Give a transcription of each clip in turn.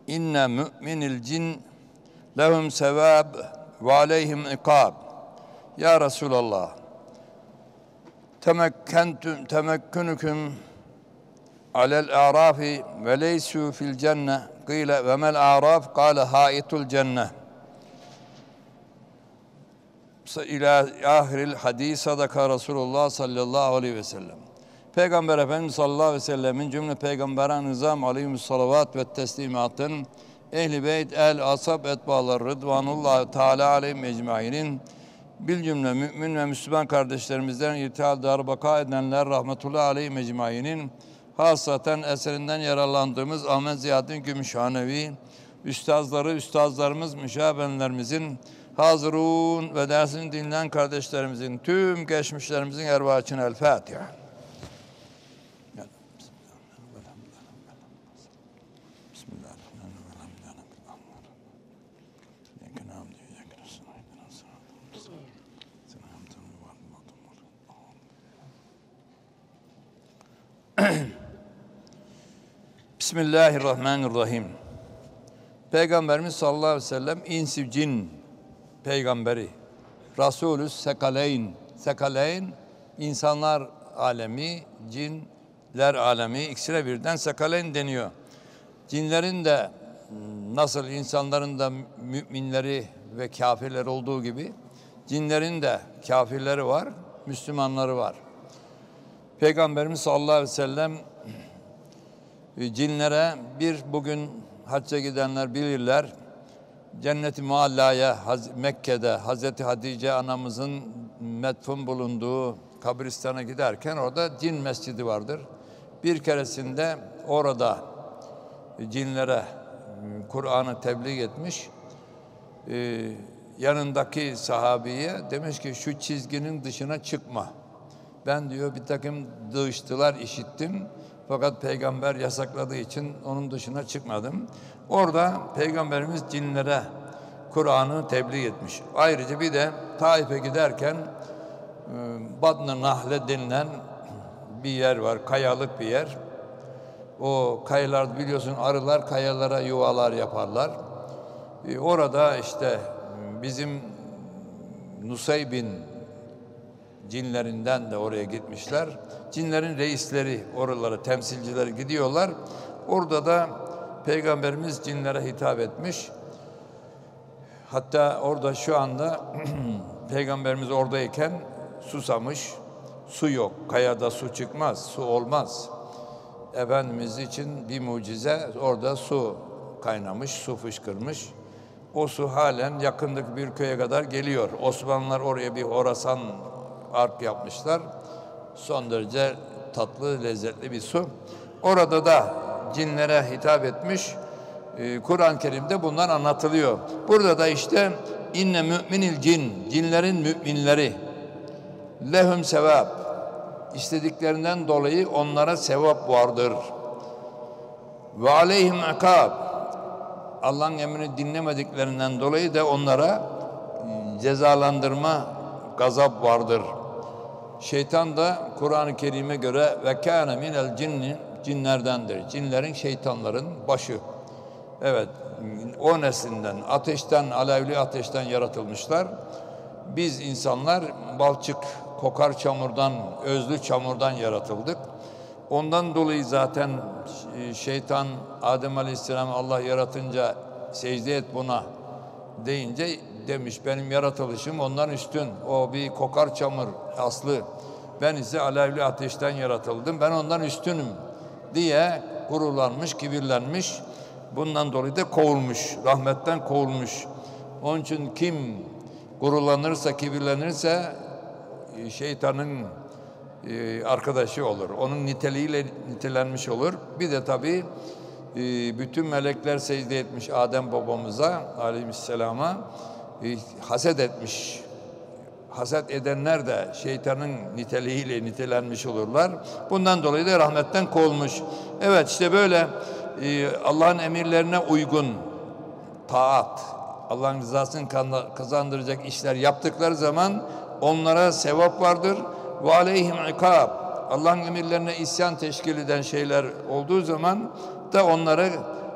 inne mü'minil cin lehum sevab ve aleyhim ikab. Ya Resulallah, temekkünüküm alel a'rafi ve leysu fil cenne. Kıyle ve mel a'raf? Kâle hâitul cenne. İlâ ahiril hadis sadaka Resulullah sallallahu aleyhi ve sellem. Peygamber Efendimiz sallallahu aleyhi ve sellemin cümle peygamberan nizam aleyhissalavat ve teslimatın ehl-i beyt, el-asab, etbalar rıdvanullah teala aleyhim ecmainin bil cümle mümin ve Müslüman kardeşlerimizden irtihal darbaka edenler rahmetullahi aleyhim ecmainin hasaten eserinden yararlandığımız Ahmet Ziyaddin Gümüşhanevi üstazlarımız, müşabenlerimizin, hazırun ve dersini dinleyen kardeşlerimizin, tüm geçmişlerimizin ervahı için El Fatiha. Bismillahirrahmanirrahim. Peygamberimiz sallallahu aleyhi ve sellem insi cin peygamberi. Rasulü sekaleyn. Sekaleyn insanlar alemi, cinler alemi, ikisine birden sekaleyn deniyor. Cinlerin de nasıl insanların da müminleri ve kafirleri olduğu gibi cinlerin de kafirleri var, Müslümanları var. Peygamberimiz sallallahu aleyhi ve sellem cinlere bugün hacca gidenler bilirler. Cennet-i Mualla'ya Mekke'de Hazreti Hatice anamızın metfun bulunduğu kabristana giderken orada cin mescidi vardır. Bir keresinde orada cinlere Kur'an'ı tebliğ etmiş. Yanındaki sahabiye demiş ki şu çizginin dışına çıkma. Ben diyor bir takım dığıştılar işittim. Fakat peygamber yasakladığı için onun dışına çıkmadım. Orada peygamberimiz cinlere Kur'an'ı tebliğ etmiş. Ayrıca bir de Taif'e giderken Badn-ı Nahle denilen bir yer var, kayalık bir yer. O kayalar biliyorsun arılar kayalara yuvalar yaparlar. Orada işte bizim Nusaybin cinlerinden de oraya gitmişler. Cinlerin reisleri, oralara temsilcileri gidiyorlar. Orada da Peygamberimiz cinlere hitap etmiş. Hatta orada şu anda Peygamberimiz oradayken susamış. Su yok. Kayada su çıkmaz. Su olmaz. Efendimiz için bir mucize. Orada su kaynamış, su fışkırmış. O su halen yakındaki bir köye kadar geliyor. Osmanlılar oraya bir Horasan ark yapmışlar. Son derece tatlı, lezzetli bir su. Orada da cinlere hitap etmiş. Kur'an-ı Kerim'de bunlar anlatılıyor. Burada da işte inne müminil cin, cinlerin müminleri. Lehum sevap. İstediklerinden dolayı onlara sevap vardır. Ve aleyhim ikab. Allah'ın emrini dinlemediklerinden dolayı da onlara cezalandırma, gazap vardır. Şeytan da Kur'an-ı Kerim'e göre ve kâne minel cinni, cinlerdendir. Cinlerin, şeytanların başı. Evet, o neslinden, ateşten, alevli ateşten yaratılmışlar. Biz insanlar balçık, kokar çamurdan, özlü çamurdan yaratıldık. Ondan dolayı zaten şeytan Adem Aleyhisselam Allah yaratınca secde et buna deyince demiş benim yaratılışım ondan üstün. O bir kokar çamur aslı. Ben ise alevli ateşten yaratıldım. Ben ondan üstünüm diye gururlanmış, kibirlenmiş. Bundan dolayı da kovulmuş. Rahmetten kovulmuş. Onun için kim gururlanırsa, kibirlenirse şeytanın arkadaşı olur. Onun niteliğiyle nitelenmiş olur. Bir de tabii bütün melekler secde etmiş Adem babamıza aleyhisselama haset etmiş. Haset edenler de şeytanın niteliğiyle nitelenmiş olurlar. Bundan dolayı da rahmetten kovulmuş. Evet işte böyle Allah'ın emirlerine uygun taat, Allah'ın rızasını kazandıracak işler yaptıkları zaman onlara sevap vardır. Ve aleyhim ikab. Allah'ın emirlerine isyan teşkil eden şeyler olduğu zaman da onlara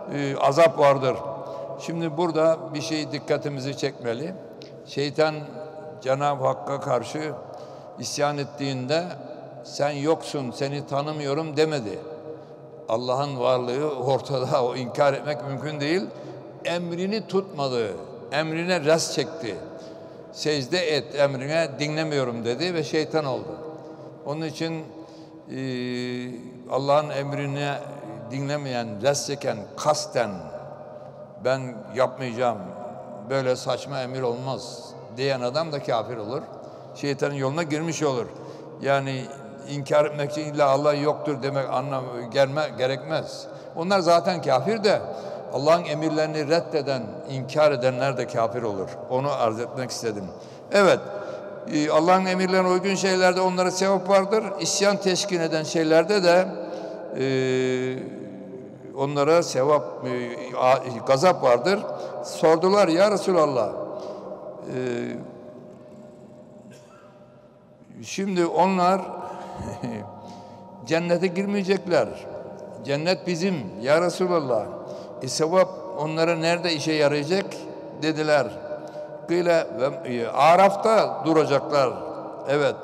azap vardır. Şimdi burada bir şey dikkatimizi çekmeli. Şeytan Cenab-ı Hakk'a karşı isyan ettiğinde sen yoksun, seni tanımıyorum demedi. Allah'ın varlığı ortada, o inkar etmek mümkün değil. Emrini tutmadı, emrine res çekti. Secde et emrine, dinlemiyorum dedi ve şeytan oldu. Onun için Allah'ın emrine dinlemeyen, res çeken, kasten ben yapmayacağım, böyle saçma emir olmaz diyen adam da kafir olur. Şeytanın yoluna girmiş olur. Yani inkar etmek için illa Allah yoktur demek gerekmez. Onlar zaten kafir de Allah'ın emirlerini reddeden, inkar edenler de kafir olur. Onu arz etmek istedim. Evet, Allah'ın emirlerine uygun şeylerde onlara sevap vardır. İsyan teşkil eden şeylerde de onlara sevap, gazap vardır. Sordular ya Resulallah. Şimdi onlar cennete girmeyecekler. Cennet bizim ya Resulallah. Sevap onlara nerede işe yarayacak dediler. Kıyle ve Araf'ta duracaklar. Evet.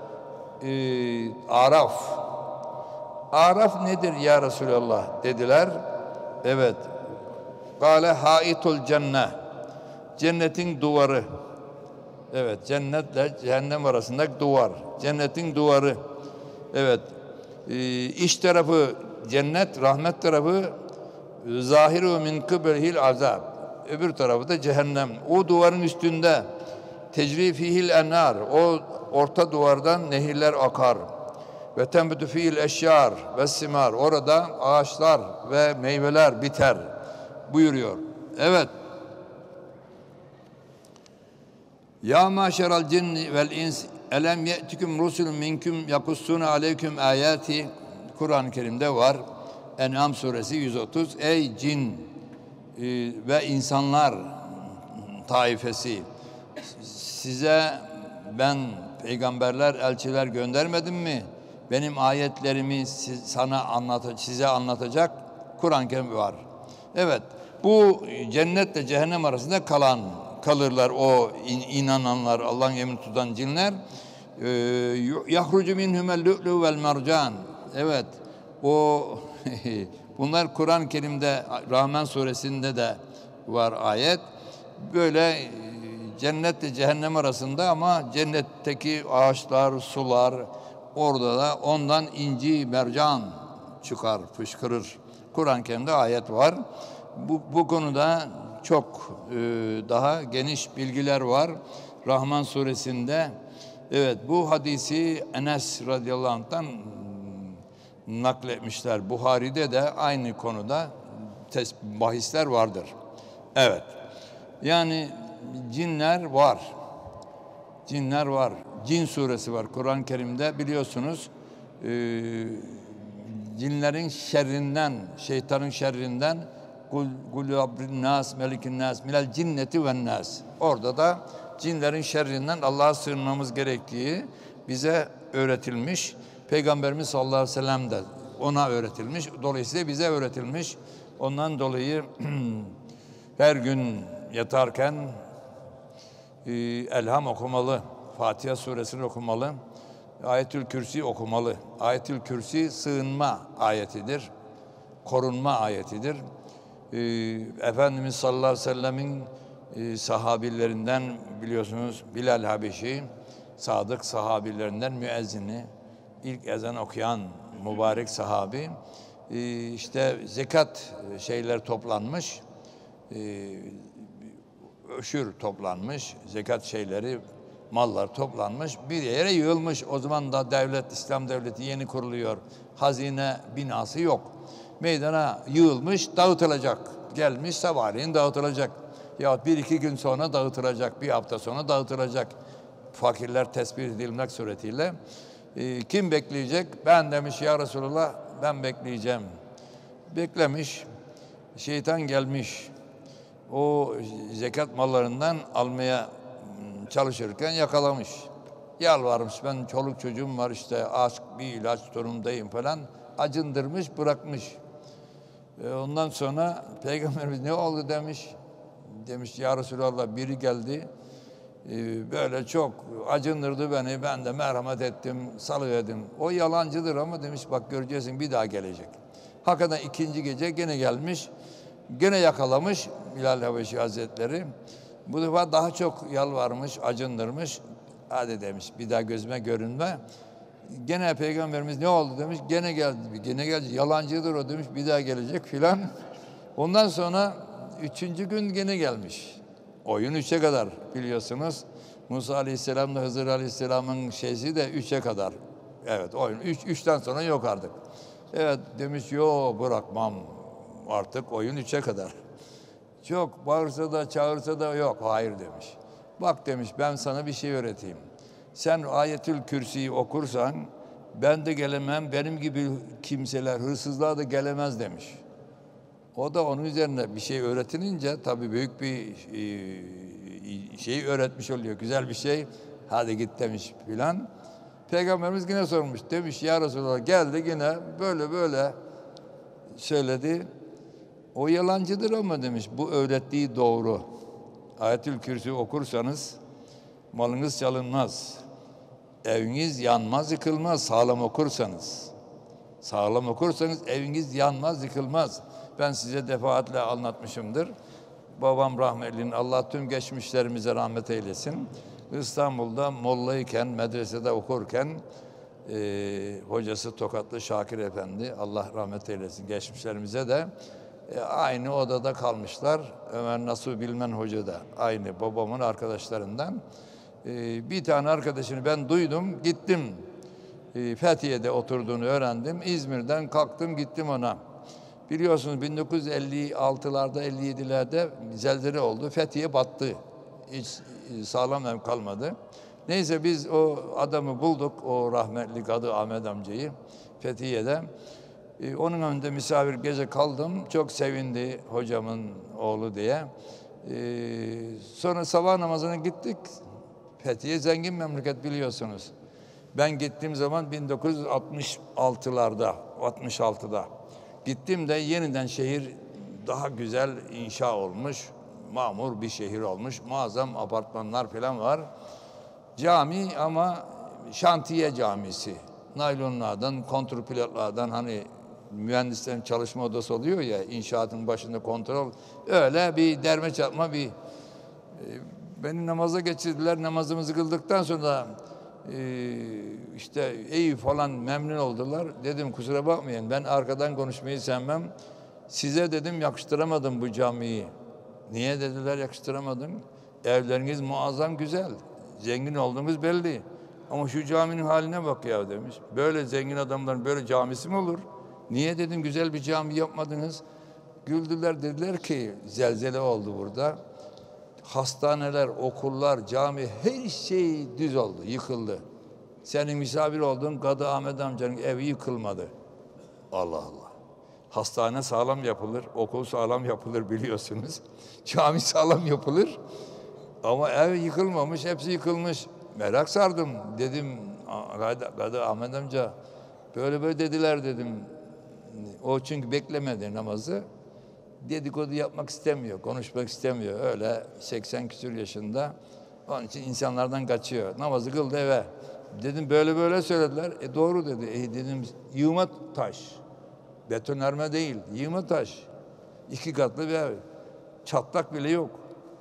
Araf. Araf nedir ya Resulallah dediler. Evet. Kâle haitul cennet. Cennetin duvarı. Evet, cennetle cehennem arasındaki duvar. Cennetin duvarı. Evet. İç tarafı cennet, rahmet tarafı zahiru min kıblihil azab. Öbür tarafı da cehennem. O duvarın üstünde tecri fihil enhar. O orta duvardan nehirler akar. Ve tenbutu fihil eşyar ve simar. Orada ağaçlar ve meyveler biter buyuruyor. Evet. Ya maşeral cinni vel ins elem ye'tikum rusulun minkum yakussuna aleyküm ayati. Kur'an-ı Kerim'de var. En'am suresi 130. Ey cin ve insanlar taifesi, size ben peygamberler, elçiler göndermedim mi? Benim ayetlerimi size anlatacak Kur'an-ı Kerim var. Evet, bu cennetle cehennem arasında kalırlar o inananlar, Allah'ın emrini tutan cinler. Yahrucu minhumel lu'lu vel mercan. Evet, o bunlar Kur'an-ı Kerim'de Rahman suresinde de var ayet. Böyle cennetle cehennem arasında ama cennetteki ağaçlar, sular orada da ondan inci, mercan çıkar, fışkırır. Kur'an-ı Kerim'de ayet var. Bu konuda çok daha geniş bilgiler var. Rahman suresinde evet bu hadisi Enes radıyallahu anh'tan nakletmişler. Buhari'de de aynı konuda bahisler vardır. Evet. Yani cinler var. Cinler var. Cin suresi var Kur'an-ı Kerim'de biliyorsunuz. Cinlerin şerrinden, şeytanın şerrinden Kul Rabbin nas, melikin nas, minel cinneti ven nas. Orada da cinlerin şerrinden Allah'a sığınmamız gerektiği bize öğretilmiş. Peygamberimiz sallallahu aleyhi ve sellem de ona öğretilmiş. Dolayısıyla bize öğretilmiş. Ondan dolayı her gün yatarken Elham okumalı, Fatiha suresini okumalı, Ayetül Kürsi okumalı. Ayetül Kürsi sığınma ayetidir, korunma ayetidir. Efendimiz sallallahu aleyhi ve sellemin sahabilerinden biliyorsunuz Bilal Habeşi, sadık sahabilerinden müezzini, ilk ezan okuyan mübarek sahabi, işte zekat şeyler toplanmış, öşür toplanmış, zekat şeyleri, mallar toplanmış, bir yere yığılmış. O zaman da devlet, İslam devleti yeni kuruluyor. Hazine binası yok. Meydana yığılmış, dağıtılacak. Gelmiş sabahleyin dağıtılacak. Yahut bir iki gün sonra dağıtılacak, bir hafta sonra dağıtılacak. Fakirler tespit edilmek suretiyle. Kim bekleyecek? Ben demiş ya Resulullah, ben bekleyeceğim. Beklemiş, şeytan gelmiş. O zekat mallarından almaya çalışırken yakalamış. Yalvarmış, ben çoluk çocuğum var işte aç bir ilaç durumdayım falan. Acındırmış, bırakmış. Ondan sonra Peygamberimiz ne oldu demiş. Demiş ya Resulallah biri geldi. Böyle çok acındırdı beni. Ben de merhamet ettim, salıverdim. O yalancıdır ama demiş bak göreceksin bir daha gelecek. Hakikaten ikinci gece gene gelmiş. Gene yakalamış Bilal Habeşi Hazretleri. Bu defa daha çok yalvarmış, acındırmış. Hadi demiş bir daha gözüme görünme. Gene Peygamberimiz ne oldu demiş. Gene geldi. Gene geldi. Yalancıdır o demiş. Bir daha gelecek filan. Ondan sonra üçüncü gün gene gelmiş. Oyun 3'e kadar biliyorsunuz. Musa Aleyhisselam'la Hızır Aleyhisselam'ın şeysi de 3'e kadar. Evet oyun 3'ten sonra yok artık. Evet demiş yo bırakmam artık oyun 3'e kadar. Çok bağırsa da çağırsa da yok hayır demiş. Bak demiş ben sana bir şey öğreteyim. Sen Ayetül Kürsi'yi okursan ben de gelemem benim gibi kimseler hırsızlığa da gelemez demiş. O da onun üzerine bir şey öğretilince tabii büyük bir şey öğretmiş oluyor. Güzel bir şey. Hadi git demiş filan. Peygamberimiz yine sormuş. Demiş ya Resulallah geldi yine böyle söyledi. O yalancıdır ama demiş bu öğrettiği doğru. Ayetül Kürsi okursanız malınız çalınmaz. Eviniz yanmaz, yıkılmaz sağlam okursanız. Sağlam okursanız eviniz yanmaz, yıkılmaz. Ben size defaatle anlatmışımdır. Babam rahmetlinin Allah tüm geçmişlerimize rahmet eylesin. İstanbul'da mollayken, medresede okurken hocası Tokatlı Şakir Efendi, Allah rahmet eylesin geçmişlerimize de aynı odada kalmışlar. Ömer Nasuh Bilmen Hoca da aynı babamın arkadaşlarından. Bir tane arkadaşını ben duydum, gittim. Fethiye'de oturduğunu öğrendim. İzmir'den kalktım gittim ona. Biliyorsunuz 1956'larda 57'lerde zelzele oldu. Fethiye battı. Hiç sağlam ev kalmadı. Neyse biz o adamı bulduk. O rahmetli Kadı Ahmet amcayı Fethiye'de. Onun önünde misafir gece kaldım. Çok sevindi hocamın oğlu diye. Sonra sabah namazına gittik. Fethiye zengin memleket biliyorsunuz. Ben gittiğim zaman 1966'larda, 66'da. Gittim de yeniden şehir daha güzel inşa olmuş. Mamur bir şehir olmuş. Muazzam apartmanlar falan var. Cami ama şantiye camisi. Naylonlardan, kontrplatlardan hani mühendislerin çalışma odası oluyor ya inşaatın başında kontrol. Öyle bir derme çatma bir beni namaza geçirdiler. Namazımızı kıldıktan sonra işte iyi falan memnun oldular. Dedim kusura bakmayın ben arkadan konuşmayı sevmem. Size dedim yakıştıramadım bu camiyi. Niye dediler yakıştıramadım? Evleriniz muazzam güzel. Zengin olduğunuz belli. Ama şu caminin haline bak ya demiş. Böyle zengin adamların böyle camisi mi olur? Niye dedim güzel bir cami yapmadınız? Güldüler dediler ki zelzele oldu burada. Hastaneler, okullar, cami her şey düz oldu, yıkıldı. Senin misafir olduğun Kadı Ahmet amcanın evi yıkılmadı. Allah Allah. Hastane sağlam yapılır, okul sağlam yapılır biliyorsunuz. Cami sağlam yapılır. Ama ev yıkılmamış, hepsi yıkılmış. Merak sardım. Dedim, Kadı Ahmet amca böyle dediler dedim. O çünkü beklemedi namazı. Dedikodu yapmak istemiyor, konuşmak istemiyor. Öyle 80 küsur yaşında. Onun için insanlardan kaçıyor. Namazı kıldı eve. Dedim böyle söylediler. Doğru dedi. Dedim yığma taş. Betonarme değil, yığma taş. 2 katlı bir ev. Çatlak bile yok.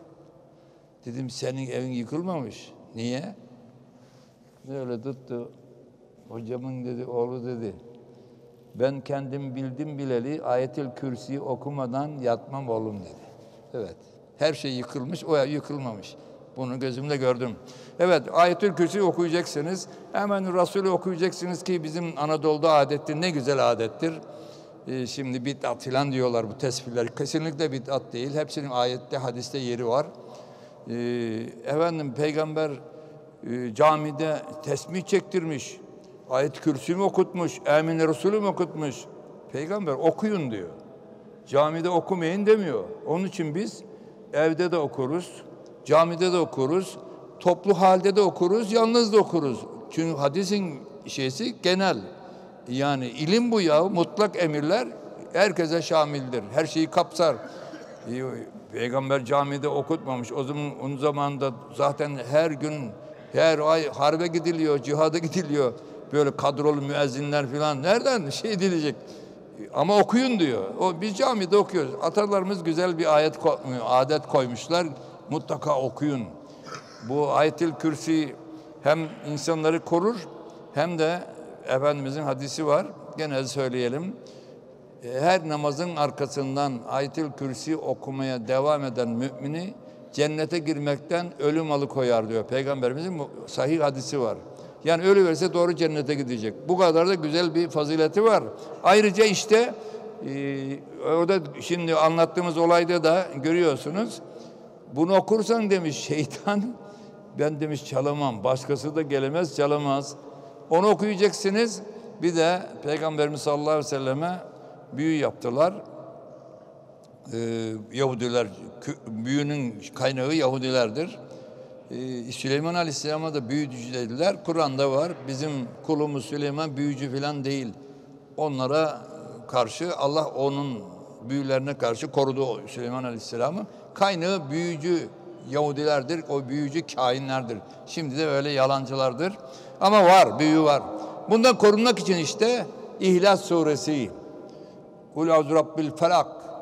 Dedim senin evin yıkılmamış. Niye? Böyle tuttu. Hocamın dedi, oğlu dedi. Ben kendim bildim bileli Ayetül Kürsi'yi okumadan yatmam oğlum dedi. Evet. Her şey yıkılmış, o ev yıkılmamış. Bunu gözümle gördüm. Evet, Ayetül Kürsi'yi okuyacaksınız. Hemen Resulü okuyacaksınız ki bizim Anadolu'da adettir. Ne güzel adettir. Şimdi bid'at filan diyorlar bu tesbihler. Kesinlikle bid'at değil. Hepsinin ayette, hadiste yeri var. Efendim Peygamber camide tesbih çektirmiş. Ayet-i Kürsi mi okutmuş, Emin Resulü mü okutmuş? Peygamber okuyun diyor. Camide okumayın demiyor. Onun için biz evde de okuruz, camide de okuruz, toplu halde de okuruz, yalnız da okuruz. Çünkü hadisin şeysi genel. Yani ilim bu ya, mutlak emirler herkese şamildir. Her şeyi kapsar. Peygamber camide okutmamış. Onun zamanında zaten her gün, her ay harbe gidiliyor, cihada gidiliyor. Böyle kadrolu müezzinler falan nereden şey edilecek? Ama okuyun diyor. Biz camide okuyoruz. Atalarımız güzel bir adet koymuşlar. Mutlaka okuyun. Bu Ayet-i Kürsi hem insanları korur hem de Efendimizin hadisi var. Gene söyleyelim. Her namazın arkasından Ayet-i Kürsi okumaya devam eden mümini cennete girmekten ölüm alıkoyar diyor. Peygamberimizin sahih hadisi var. Yani ölüverse doğru cennete gidecek. Bu kadar da güzel bir fazileti var. Ayrıca işte orada şimdi anlattığımız olayda da görüyorsunuz. Bunu okursan demiş şeytan, ben demiş çalamam. Başkası da gelemez, çalamaz. Onu okuyacaksınız. Bir de Peygamberimiz sallallahu aleyhi ve selleme büyü yaptılar. Yahudiler, büyünün kaynağı Yahudilerdir. Süleyman Aleyhisselam'a da büyücü dediler. Kur'an'da var. Bizim kulumuz Süleyman büyücü falan değil. Onlara karşı Allah onun büyülerine karşı korudu Süleyman Aleyhisselam'ı. Kaynağı büyücü Yahudilerdir. O büyücü kainlerdir. Şimdi de öyle yalancılardır. Ama var, büyü var. Bundan korunmak için işte İhlas suresi, Kul auzu rabbil felak,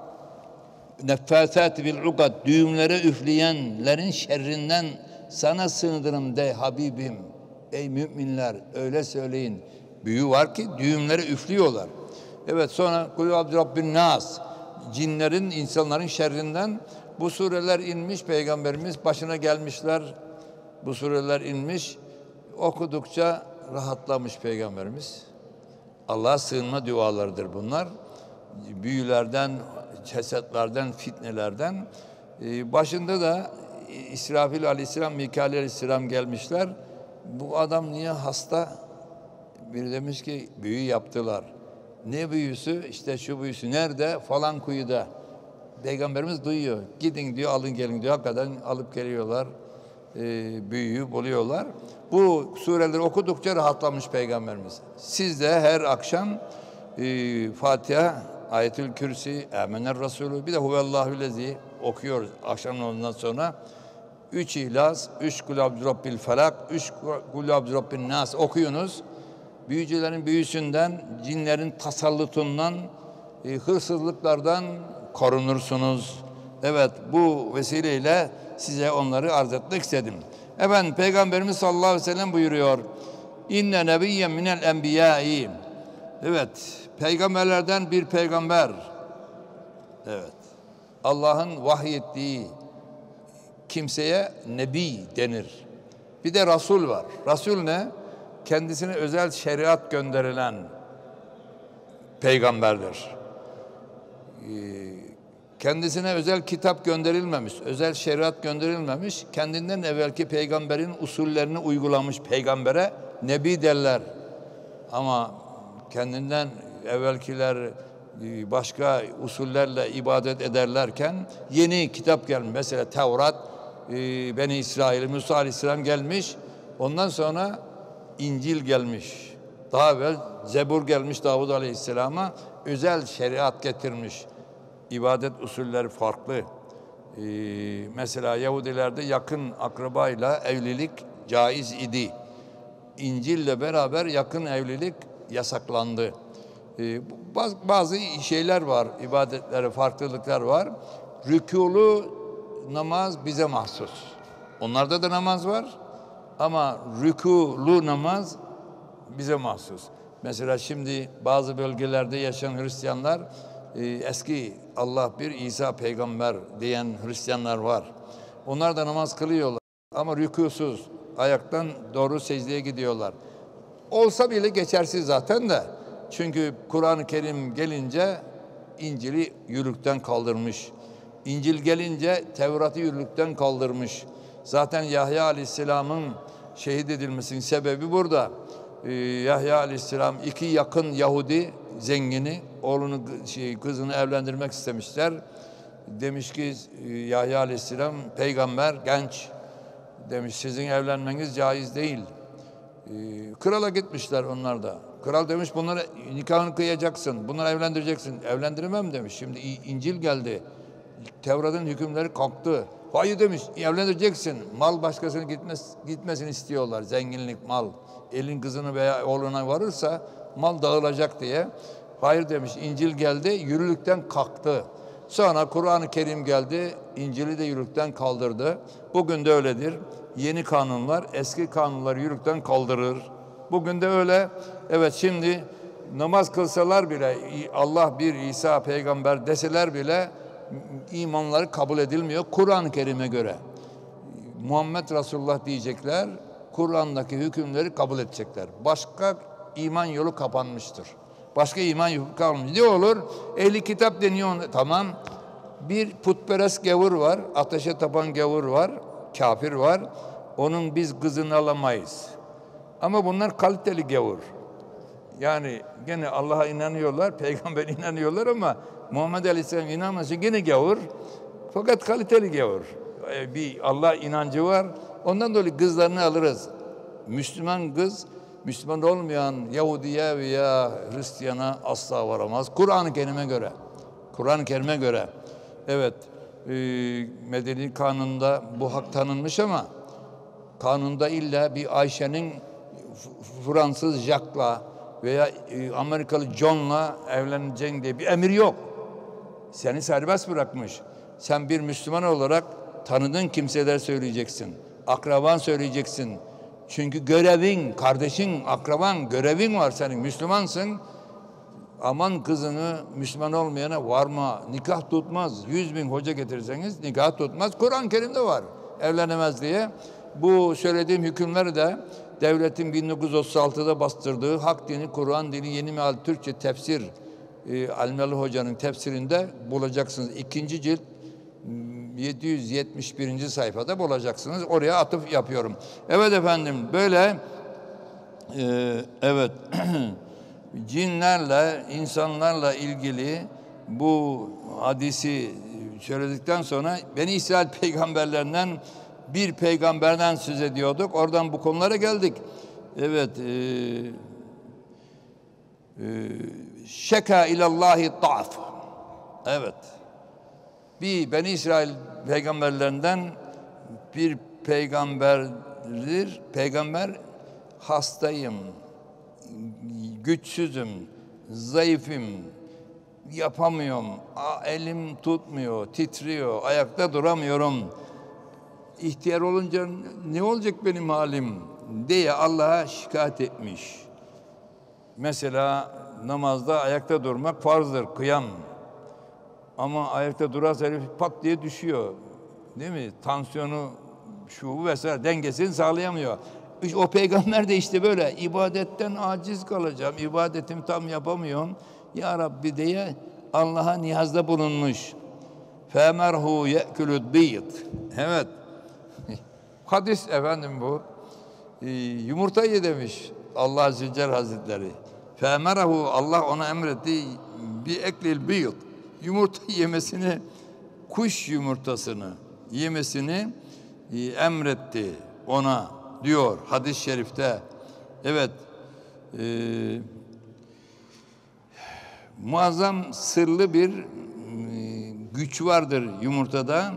neffâsâti bil ukad, düğümlere üfleyenlerin şerrinden sana sığınırım de Habibim. Ey müminler öyle söyleyin. Büyü var ki düğümlere üflüyorlar. Evet, sonra Kul auzu rabbin nas, cinlerin, insanların şerrinden bu sureler inmiş. Peygamberimiz başına gelmişler. Bu sureler inmiş. Okudukça rahatlamış Peygamberimiz. Allah'a sığınma dualarıdır bunlar. Büyülerden, cesetlerden, fitnelerden. Başında da İsrafil aleyhisselam, Mikail aleyhisselam gelmişler. Bu adam niye hasta? Biri demiş ki büyü yaptılar. Ne büyüsü? İşte şu büyüsü. Nerede? Falan kuyuda. Peygamberimiz duyuyor. Gidin diyor, alın gelin diyor. Hakikaten alıp geliyorlar. Büyüyü buluyorlar. Bu sureleri okudukça rahatlamış Peygamberimiz. Siz de her akşam Fatiha, Ayetül Kürsi, Âmener Resulü, bir de Huvellahüllezî okuyoruz akşam namazından sonra. 3 İhlas, 3 Kul auzu rabbil felak, 3 Kul auzu rabbin nas okuyunuz. Büyücülerin büyüsünden, cinlerin tasallutundan, hırsızlıklardan korunursunuz. Evet, bu vesileyle size onları arz etmek istedim. Efendim Peygamberimiz sallallahu aleyhi ve sellem buyuruyor. İnne nebiyyen minel enbiyâi. Evet, peygamberlerden bir peygamber. Evet. Allah'ın vahyettiği kimseye nebi denir. Bir de Resul var. Resul ne? Kendisine özel şeriat gönderilen peygamberdir. Kendisine özel kitap gönderilmemiş, özel şeriat gönderilmemiş, kendinden evvelki peygamberin usullerini uygulamış peygambere nebi derler. Ama kendinden evvelkiler başka usullerle ibadet ederlerken yeni kitap gelmiş. Mesela Tevrat, Beni İsrail, Musa Aleyhisselam gelmiş. Ondan sonra İncil gelmiş. Daha evvel Zebur gelmiş Davud Aleyhisselam'a, özel şeriat getirmiş. İbadet usulleri farklı. Mesela Yahudilerde yakın akrabayla evlilik caiz idi. İncil'le beraber yakın evlilik yasaklandı. Bazı şeyler var, ibadetleri, farklılıklar var. Rükûlu namaz bize mahsus. Onlarda da namaz var ama rükûlu namaz bize mahsus. Mesela şimdi bazı bölgelerde yaşayan Hristiyanlar eski Allah bir, İsa peygamber diyen Hristiyanlar var. Onlar da namaz kılıyorlar ama rükûsuz, ayaktan doğru secdeye gidiyorlar. Olsa bile geçersiz zaten de. Çünkü Kur'an-ı Kerim gelince İncil'i yürürlükten kaldırmış. İncil gelince Tevrat'ı yürürlükten kaldırmış. Zaten Yahya Aleyhisselam'ın şehit edilmesinin sebebi burada. Yahya Aleyhisselam 2 yakın Yahudi zengini kızını evlendirmek istemişler. Demiş ki Yahya Aleyhisselam peygamber genç. Demiş sizin evlenmeniz caiz değil. Krala gitmişler onlar da. Kral demiş bunları nikahını kıyacaksın, bunları evlendireceksin. Evlendiremem demiş. Şimdi İncil geldi. Tevrat'ın hükümleri kalktı. Hayır demiş, evlendireceksin. Mal başkasına gitmesini istiyorlar. Zenginlik, mal. Elin kızını veya oğluna varırsa mal dağılacak diye. Hayır demiş, İncil geldi, yürürlükten kalktı. Sonra Kur'an-ı Kerim geldi, İncil'i de yürürlükten kaldırdı. Bugün de öyledir. Yeni kanunlar eski kanunları yürürlükten kaldırır. Bugün de öyle. Evet, şimdi namaz kılsalar bile, Allah bir, İsa peygamber deseler bile imanları kabul edilmiyor Kur'an-ı Kerim'e göre. Muhammed Resulullah diyecekler, Kur'an'daki hükümleri kabul edecekler. Başka iman yolu kapanmıştır. Başka iman yolu kalmış. Ne olur? Ehli kitap deniyor. Tamam. Bir putperest gavur var, ateşe tapan gavur var, kafir var. Onun biz kızını alamayız. Ama bunlar kaliteli gavur. Yani gene Allah'a inanıyorlar, peygamber inanıyorlar ama Muhammed Aleyhisselam inanması gene gavur. Fakat kaliteli gavur. Bir Allah inancı var. Ondan dolayı kızlarını alırız. Müslüman kız, Müslüman olmayan Yahudiye veya Hristiyana asla varamaz. Kur'an-ı Kerim'e göre. Kur'an-ı Kerim'e göre. Evet, Medeni Kanun'da bu hak tanınmış ama kanunda illa bir Ayşe'nin Fransız Jacques'la veya Amerikalı John'la evleneceksin diye bir emir yok. Seni serbest bırakmış. Sen bir Müslüman olarak tanıdığın kimseler söyleyeceksin. Akraban söyleyeceksin. Çünkü görevin, kardeşin, akraban görevin var senin. Müslümansın. Aman kızını Müslüman olmayana varma. Nikah tutmaz. 100.000 hoca getirirseniz nikah tutmaz. Kur'an-ı Kerim'de var. Evlenemez diye. Bu söylediğim hükümleri de devletin 1936'da bastırdığı Hak Dini, Kur'an Dini Yeni Meal Türkçe Tefsir Almeli Hoca'nın tefsirinde bulacaksınız. 2. cilt 771. sayfada bulacaksınız. Oraya atıf yapıyorum. Evet efendim, böyle evet cinlerle, insanlarla ilgili bu hadisi söyledikten sonra Beni İsrail peygamberlerinden bir peygamberden söz ediyorduk. Oradan bu konulara geldik. Evet. Şeka ilallahi ta'af. Evet. Bir Beni İsrail peygamberlerinden bir peygamberdir. Peygamber hastayım, güçsüzüm, zayıfım, yapamıyorum, elim tutmuyor, titriyor, ayakta duramıyorum. İhtiyar olunca ne olacak benim halim diye Allah'a şikayet etmiş. Mesela namazda ayakta durmak farzdır, kıyam. Ama ayakta durarsa herif pat diye düşüyor. Değil mi? Tansiyonu, şu vesaire dengesini sağlayamıyor. O peygamber de işte böyle ibadetten aciz kalacağım. İbadetimi tam yapamıyorum. Ya Rabbi diye Allah'a niyazda bulunmuş. Femerhu ye'kulud biyt. Evet. Hadis efendim bu. Yumurta ye demiş Allah Azze ve Celle Hazretleri. Fe'merahu, Allah ona emretti bi eklil biyt. Yumurta yemesini, kuş yumurtasını yemesini emretti ona diyor hadis-i şerifte. Evet. Muazzam sırlı bir güç vardır yumurtada.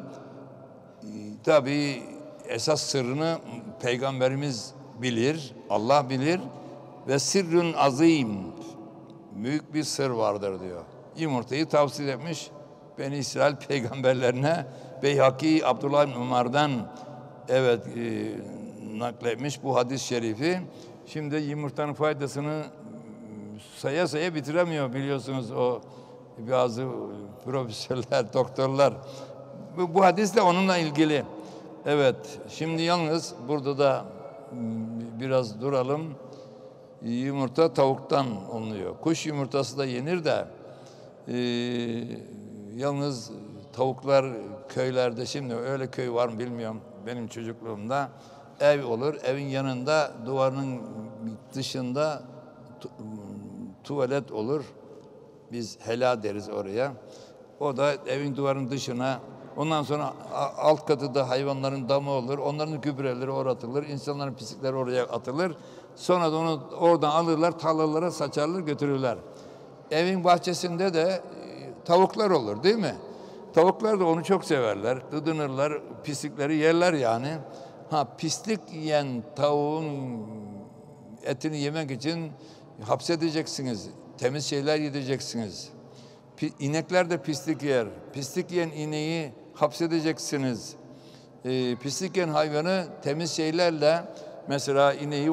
Tabii esas sırrını Peygamberimiz bilir, Allah bilir ve sırrın azim, büyük bir sır vardır diyor. Yumurtayı tavsiye etmiş Beni İsrail peygamberlerine. Beyhaki Abdullah bin Umar'dan evet nakletmiş bu hadis-i şerifi. Şimdi yumurtanın faydasını saya saya bitiremiyor biliyorsunuz o bazı profesörler, doktorlar. Bu hadis de onunla ilgili. Evet, şimdi yalnız burada da biraz duralım. Yumurta tavuktan oluyor. Kuş yumurtası da yenir de yalnız tavuklar köylerde, şimdi öyle köy var mı bilmiyorum, benim çocukluğumda ev olur, evin yanında duvarın dışında tuvalet olur, biz hela deriz oraya, o da evin duvarın dışına. Ondan sonra alt katıda hayvanların damı olur, onların gübreleri oraya atılır, insanların pislikleri oraya atılır. Sonra da onu oradan alırlar, tarlalara saçarlar, götürürler. Evin bahçesinde de tavuklar olur değil mi? Tavuklar da onu çok severler. Dıdınırlar, pislikleri yerler yani. Pislik yiyen tavuğun etini yemek için hapsedeceksiniz. Temiz şeyler yiyeceksiniz. İnekler de pislik yer. Pislik yiyen ineği hapsedeceksiniz. Pislik yiyen hayvanı temiz şeylerle, mesela ineği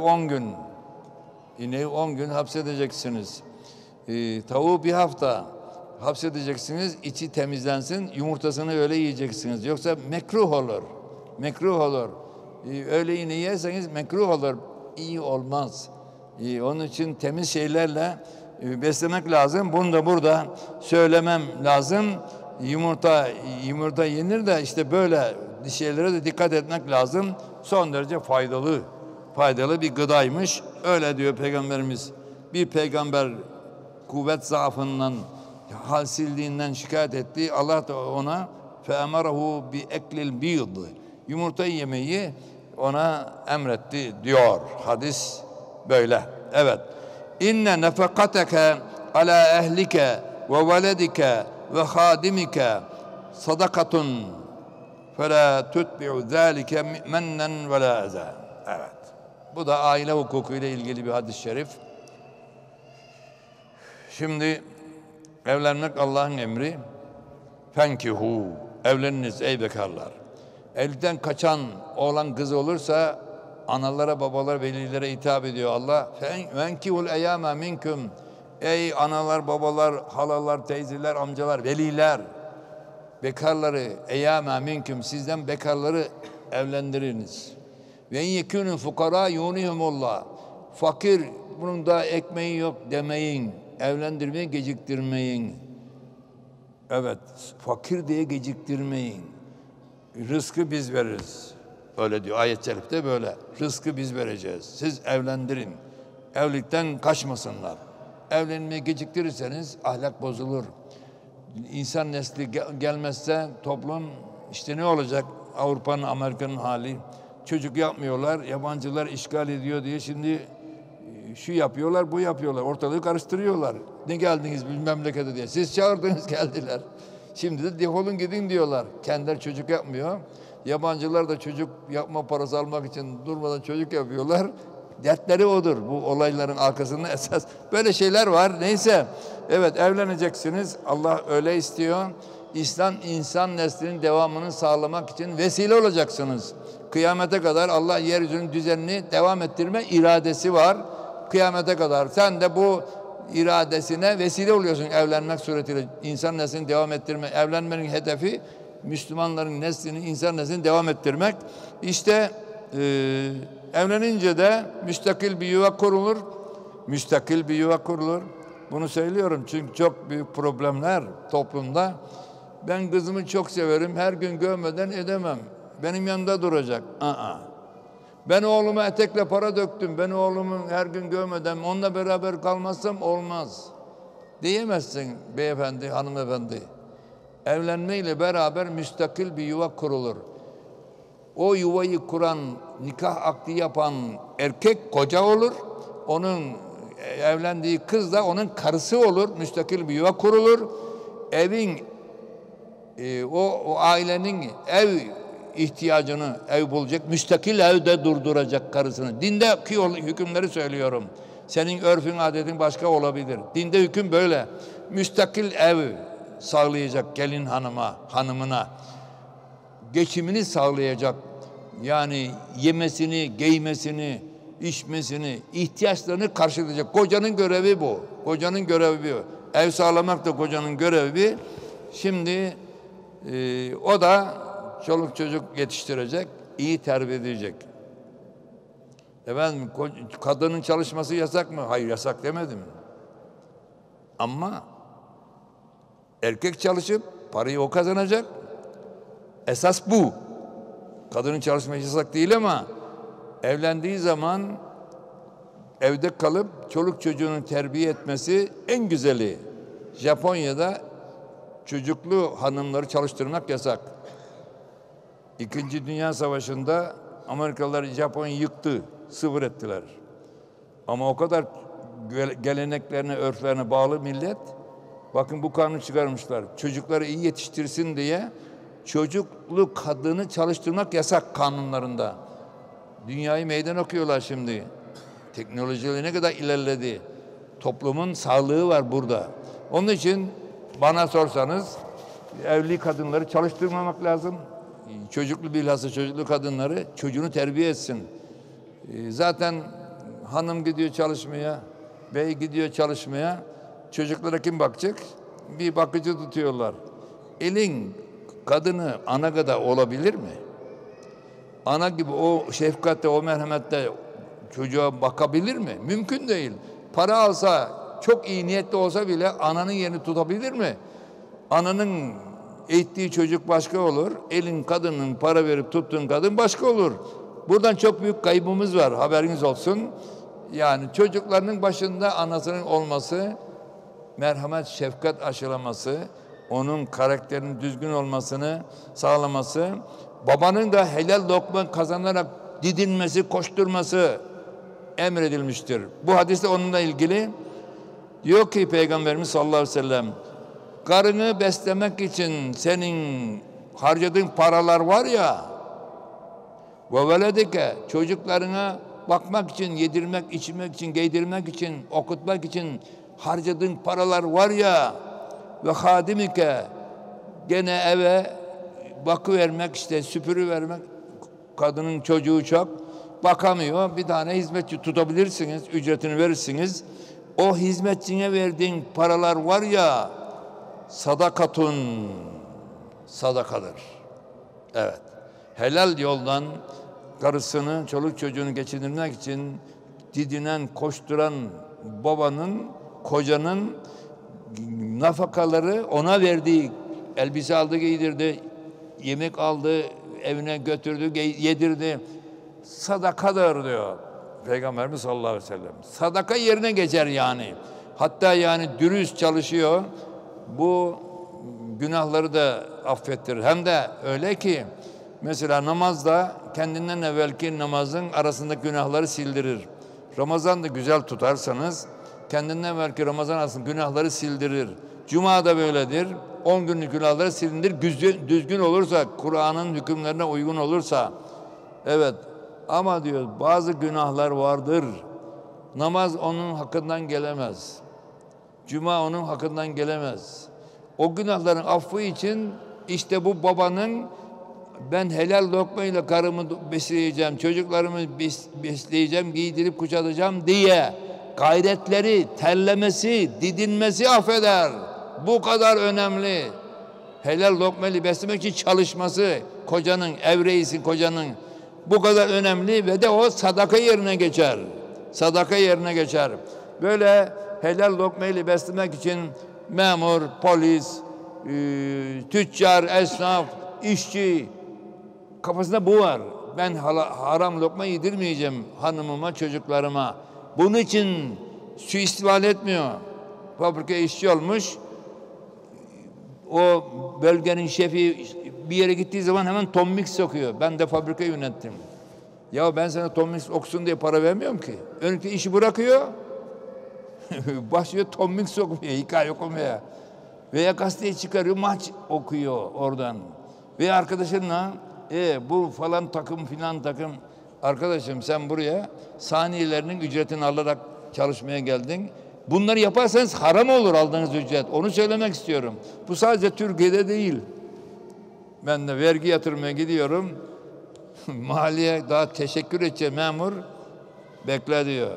10 gün hapsedeceksiniz. Tavuğu bir hafta hapsedeceksiniz, içi temizlensin, yumurtasını öyle yiyeceksiniz. Yoksa mekruh olur. Mekruh olur. Öyle iğne yerseniz mekruh olur. İyi olmaz. Onun için temiz şeylerle beslemek lazım. Bunu da burada söylemem lazım. Yumurta yenir de işte böyle şeylere de dikkat etmek lazım. Son derece faydalı bir gıdaymış. Öyle diyor Peygamberimiz. Bir peygamber kuvvet zaafından, halsizliğinden şikayet etti. Allah da ona فَاَمَرَهُ بِاَكْلِ الْبِيضِ yumurta yemeyi ona emretti diyor. Hadis böyle. Evet. İnne nefekateke ala ehlike ve veledike ve hadimike sadakatun fela tutbi'u zâlike mennen ve la eza. Evet. Bu da aile hukuku ile ilgili bir hadis-i şerif. Şimdi evlenmek Allah'ın emri. Fenkihu. Evleniniz ey bekarlar. Evlilikten kaçan oğlan kız olursa analara, babalar, velilere hitap ediyor Allah. Fenkihul eyyâme minkum. Ey analar, babalar, halalar, teyzeler, amcalar, veliler. Bekarları eyyâme minkum. Sizden bekarları evlendiriniz. Ve yekûnü fukara yûnihumullah. Fakir, bunun da ekmeği yok demeyin. Evlendirmeyi geciktirmeyin. Evet, fakir diye geciktirmeyin. Rızkı biz veririz. Öyle diyor ayet-i şerifte böyle. Rızkı biz vereceğiz. Siz evlendirin. Evlilikten kaçmasınlar. Evlenmeyi geciktirirseniz ahlak bozulur. İnsan nesli gelmezse toplum işte ne olacak? Avrupa'nın, Amerika'nın hali. Çocuk yapmıyorlar, yabancılar işgal ediyor diye şimdi şu yapıyorlar, bu yapıyorlar. Ortalığı karıştırıyorlar. Ne geldiniz bir memlekete diye. Siz çağırdınız geldiler. Şimdi de defolun gidin diyorlar. Kendileri çocuk yapmıyor. Yabancılar da çocuk yapma parası almak için durmadan çocuk yapıyorlar. Dertleri odur. Bu olayların arkasında esas. Böyle şeyler var. Neyse. Evet evleneceksiniz. Allah öyle istiyor. İslam insan neslinin devamını sağlamak için vesile olacaksınız. Kıyamete kadar Allah yeryüzünün düzenini devam ettirme iradesi var. Kıyamete kadar. Sen de bu iradesine vesile oluyorsun evlenmek suretiyle. İnsan neslini devam ettirme. Evlenmenin hedefi Müslümanların neslini, insan neslini devam ettirmek. İşte evlenince de müstakil bir yuva kurulur. Müstakil bir yuva kurulur. Bunu söylüyorum çünkü çok büyük problemler toplumda. Ben kızımı çok severim. Her gün görmeden edemem. Benim yanında duracak. Ben oğluma etekle para döktüm. Ben oğlumu her gün görmeden onunla beraber kalmazsam olmaz. Diyemezsin beyefendi, hanımefendi. Evlenmeyle beraber müstakil bir yuva kurulur. O yuvayı kuran, nikah akdi yapan erkek koca olur. Onun evlendiği kız da onun karısı olur. Müstakil bir yuva kurulur. Evin, o ailenin ev ihtiyacını ev bulacak. Müstakil evde durduracak karısını. Dindeki hükümleri söylüyorum. Senin örfün, adetin başka olabilir. Dinde hüküm böyle. Müstakil ev sağlayacak gelin hanımına. Geçimini sağlayacak. Yani yemesini, giymesini, içmesini, ihtiyaçlarını karşılayacak. Kocanın görevi bu. Kocanın görevi bu. Ev sağlamak da kocanın görevi. Şimdi o da çoluk çocuk yetiştirecek, iyi terbiye edecek. Efendim, kadının çalışması yasak mı? Hayır, yasak demedim. Ama erkek çalışıp parayı o kazanacak. Esas bu. Kadının çalışması yasak değil ama evlendiği zaman evde kalıp çoluk çocuğunu terbiye etmesi en güzeli. Japonya'da çocuklu hanımları çalıştırmak yasak. İkinci Dünya Savaşı'nda Amerikalılar Japonya'yı yıktı, sıfır ettiler. Ama o kadar geleneklerine, örflerine bağlı millet. Bakın bu kanunu çıkarmışlar. Çocukları iyi yetiştirsin diye çocuklu kadını çalıştırmak yasak kanunlarında. Dünyayı meydan okuyorlar şimdi. Teknolojileri ne kadar ilerledi. Toplumun sağlığı var burada. Onun için bana sorsanız evli kadınları çalıştırmamak lazım. Çocuklu, bilhassa çocuklu kadınları çocuğunu terbiye etsin. Zaten hanım gidiyor çalışmaya, bey gidiyor çalışmaya. Çocuklara kim bakacak? Bir bakıcı tutuyorlar. Elin kadını ana kadar olabilir mi? Ana gibi o şefkatte, o merhamette çocuğa bakabilir mi? Mümkün değil. Para alsa, çok iyi niyetli olsa bile ananın yerini tutabilir mi? Ananın eğittiği çocuk başka olur. Elin kadının para verip tuttuğun kadın başka olur. Buradan çok büyük kaybımız var. Haberiniz olsun. Yani çocuklarının başında anasının olması, merhamet, şefkat aşılaması, onun karakterinin düzgün olmasını sağlaması, babanın da helal lokma kazanarak didinmesi, koşturması emredilmiştir. Bu hadiste onunla ilgili diyor ki Peygamberimiz sallallahu aleyhi ve sellem, karını beslemek için senin harcadığın paralar var ya, ve veledike, çocuklarına bakmak için, yedirmek, içirmek için, giydirmek için, okutmak için harcadığın paralar var ya, ve hadimike, gene eve bakıvermek, işte süpürü vermek, kadının çocuğu çok bakamıyor, bir tane hizmetçi tutabilirsiniz, ücretini verirsiniz. O hizmetçine verdiğin paralar var ya, sadakatun, sadakadır. Evet, helal yoldan karısını, çoluk çocuğunu geçindirmek için didinen, koşturan babanın, kocanın nafakaları, ona verdiği, elbise aldı, giydirdi, yemek aldı, evine götürdü, yedirdi, sadakadır diyor Peygamberimiz sallallahu aleyhi ve sellem. Sadaka yerine geçer yani. Hatta yani dürüst çalışıyor, bu günahları da affettirir. Hem de öyle ki mesela namazda kendinden evvelki namazın arasındaki günahları sildirir. Ramazan'da güzel tutarsanız kendinden evvelki Ramazan arasındaki günahları sildirir. Cuma da böyledir. 10 günlük günahları silindir. Düzgün olursa, Kur'an'ın hükümlerine uygun olursa. Evet, ama diyor bazı günahlar vardır. Namaz onun hakkından gelemez. Cuma onun hakkından gelemez. O günahların affı için işte bu babanın, ben helal lokmayla karımı besleyeceğim, çocuklarımı besleyeceğim, giydirip kuşatacağım diye gayretleri, terlemesi, didinmesi affeder. Bu kadar önemli. Helal lokmayla beslemek için çalışması, kocanın, ev reisi kocanın bu kadar önemli ve de o sadaka yerine geçer. Sadaka yerine geçer. Böyle helal lokmayla beslemek için memur, polis, tüccar, esnaf, işçi kafasında bu var. Ben haram lokma yedirmeyeceğim hanımıma, çocuklarıma. Bunun için suistimal etmiyor. Fabrika işçi olmuş. O bölgenin şefi bir yere gittiği zaman hemen Tom Mix sokuyor. Ben de fabrika yönettim. Ya ben sana Tom Mix okusun diye para vermiyorum ki. Önce işi bırakıyor. Başlıyor Tom Mix sokmaya, hikaye okumaya. Veya gazeteye çıkarıyor, maç okuyor oradan. Veya arkadaşınla bu falan takım filan takım. Arkadaşım sen buraya saniyelerinin ücretini alarak çalışmaya geldin. Bunları yaparsanız haram olur aldığınız ücret. Onu söylemek istiyorum. Bu sadece Türkiye'de değil. Ben de vergi yatırmaya gidiyorum. Maliye daha teşekkür edeceğim memur. Bekle diyor.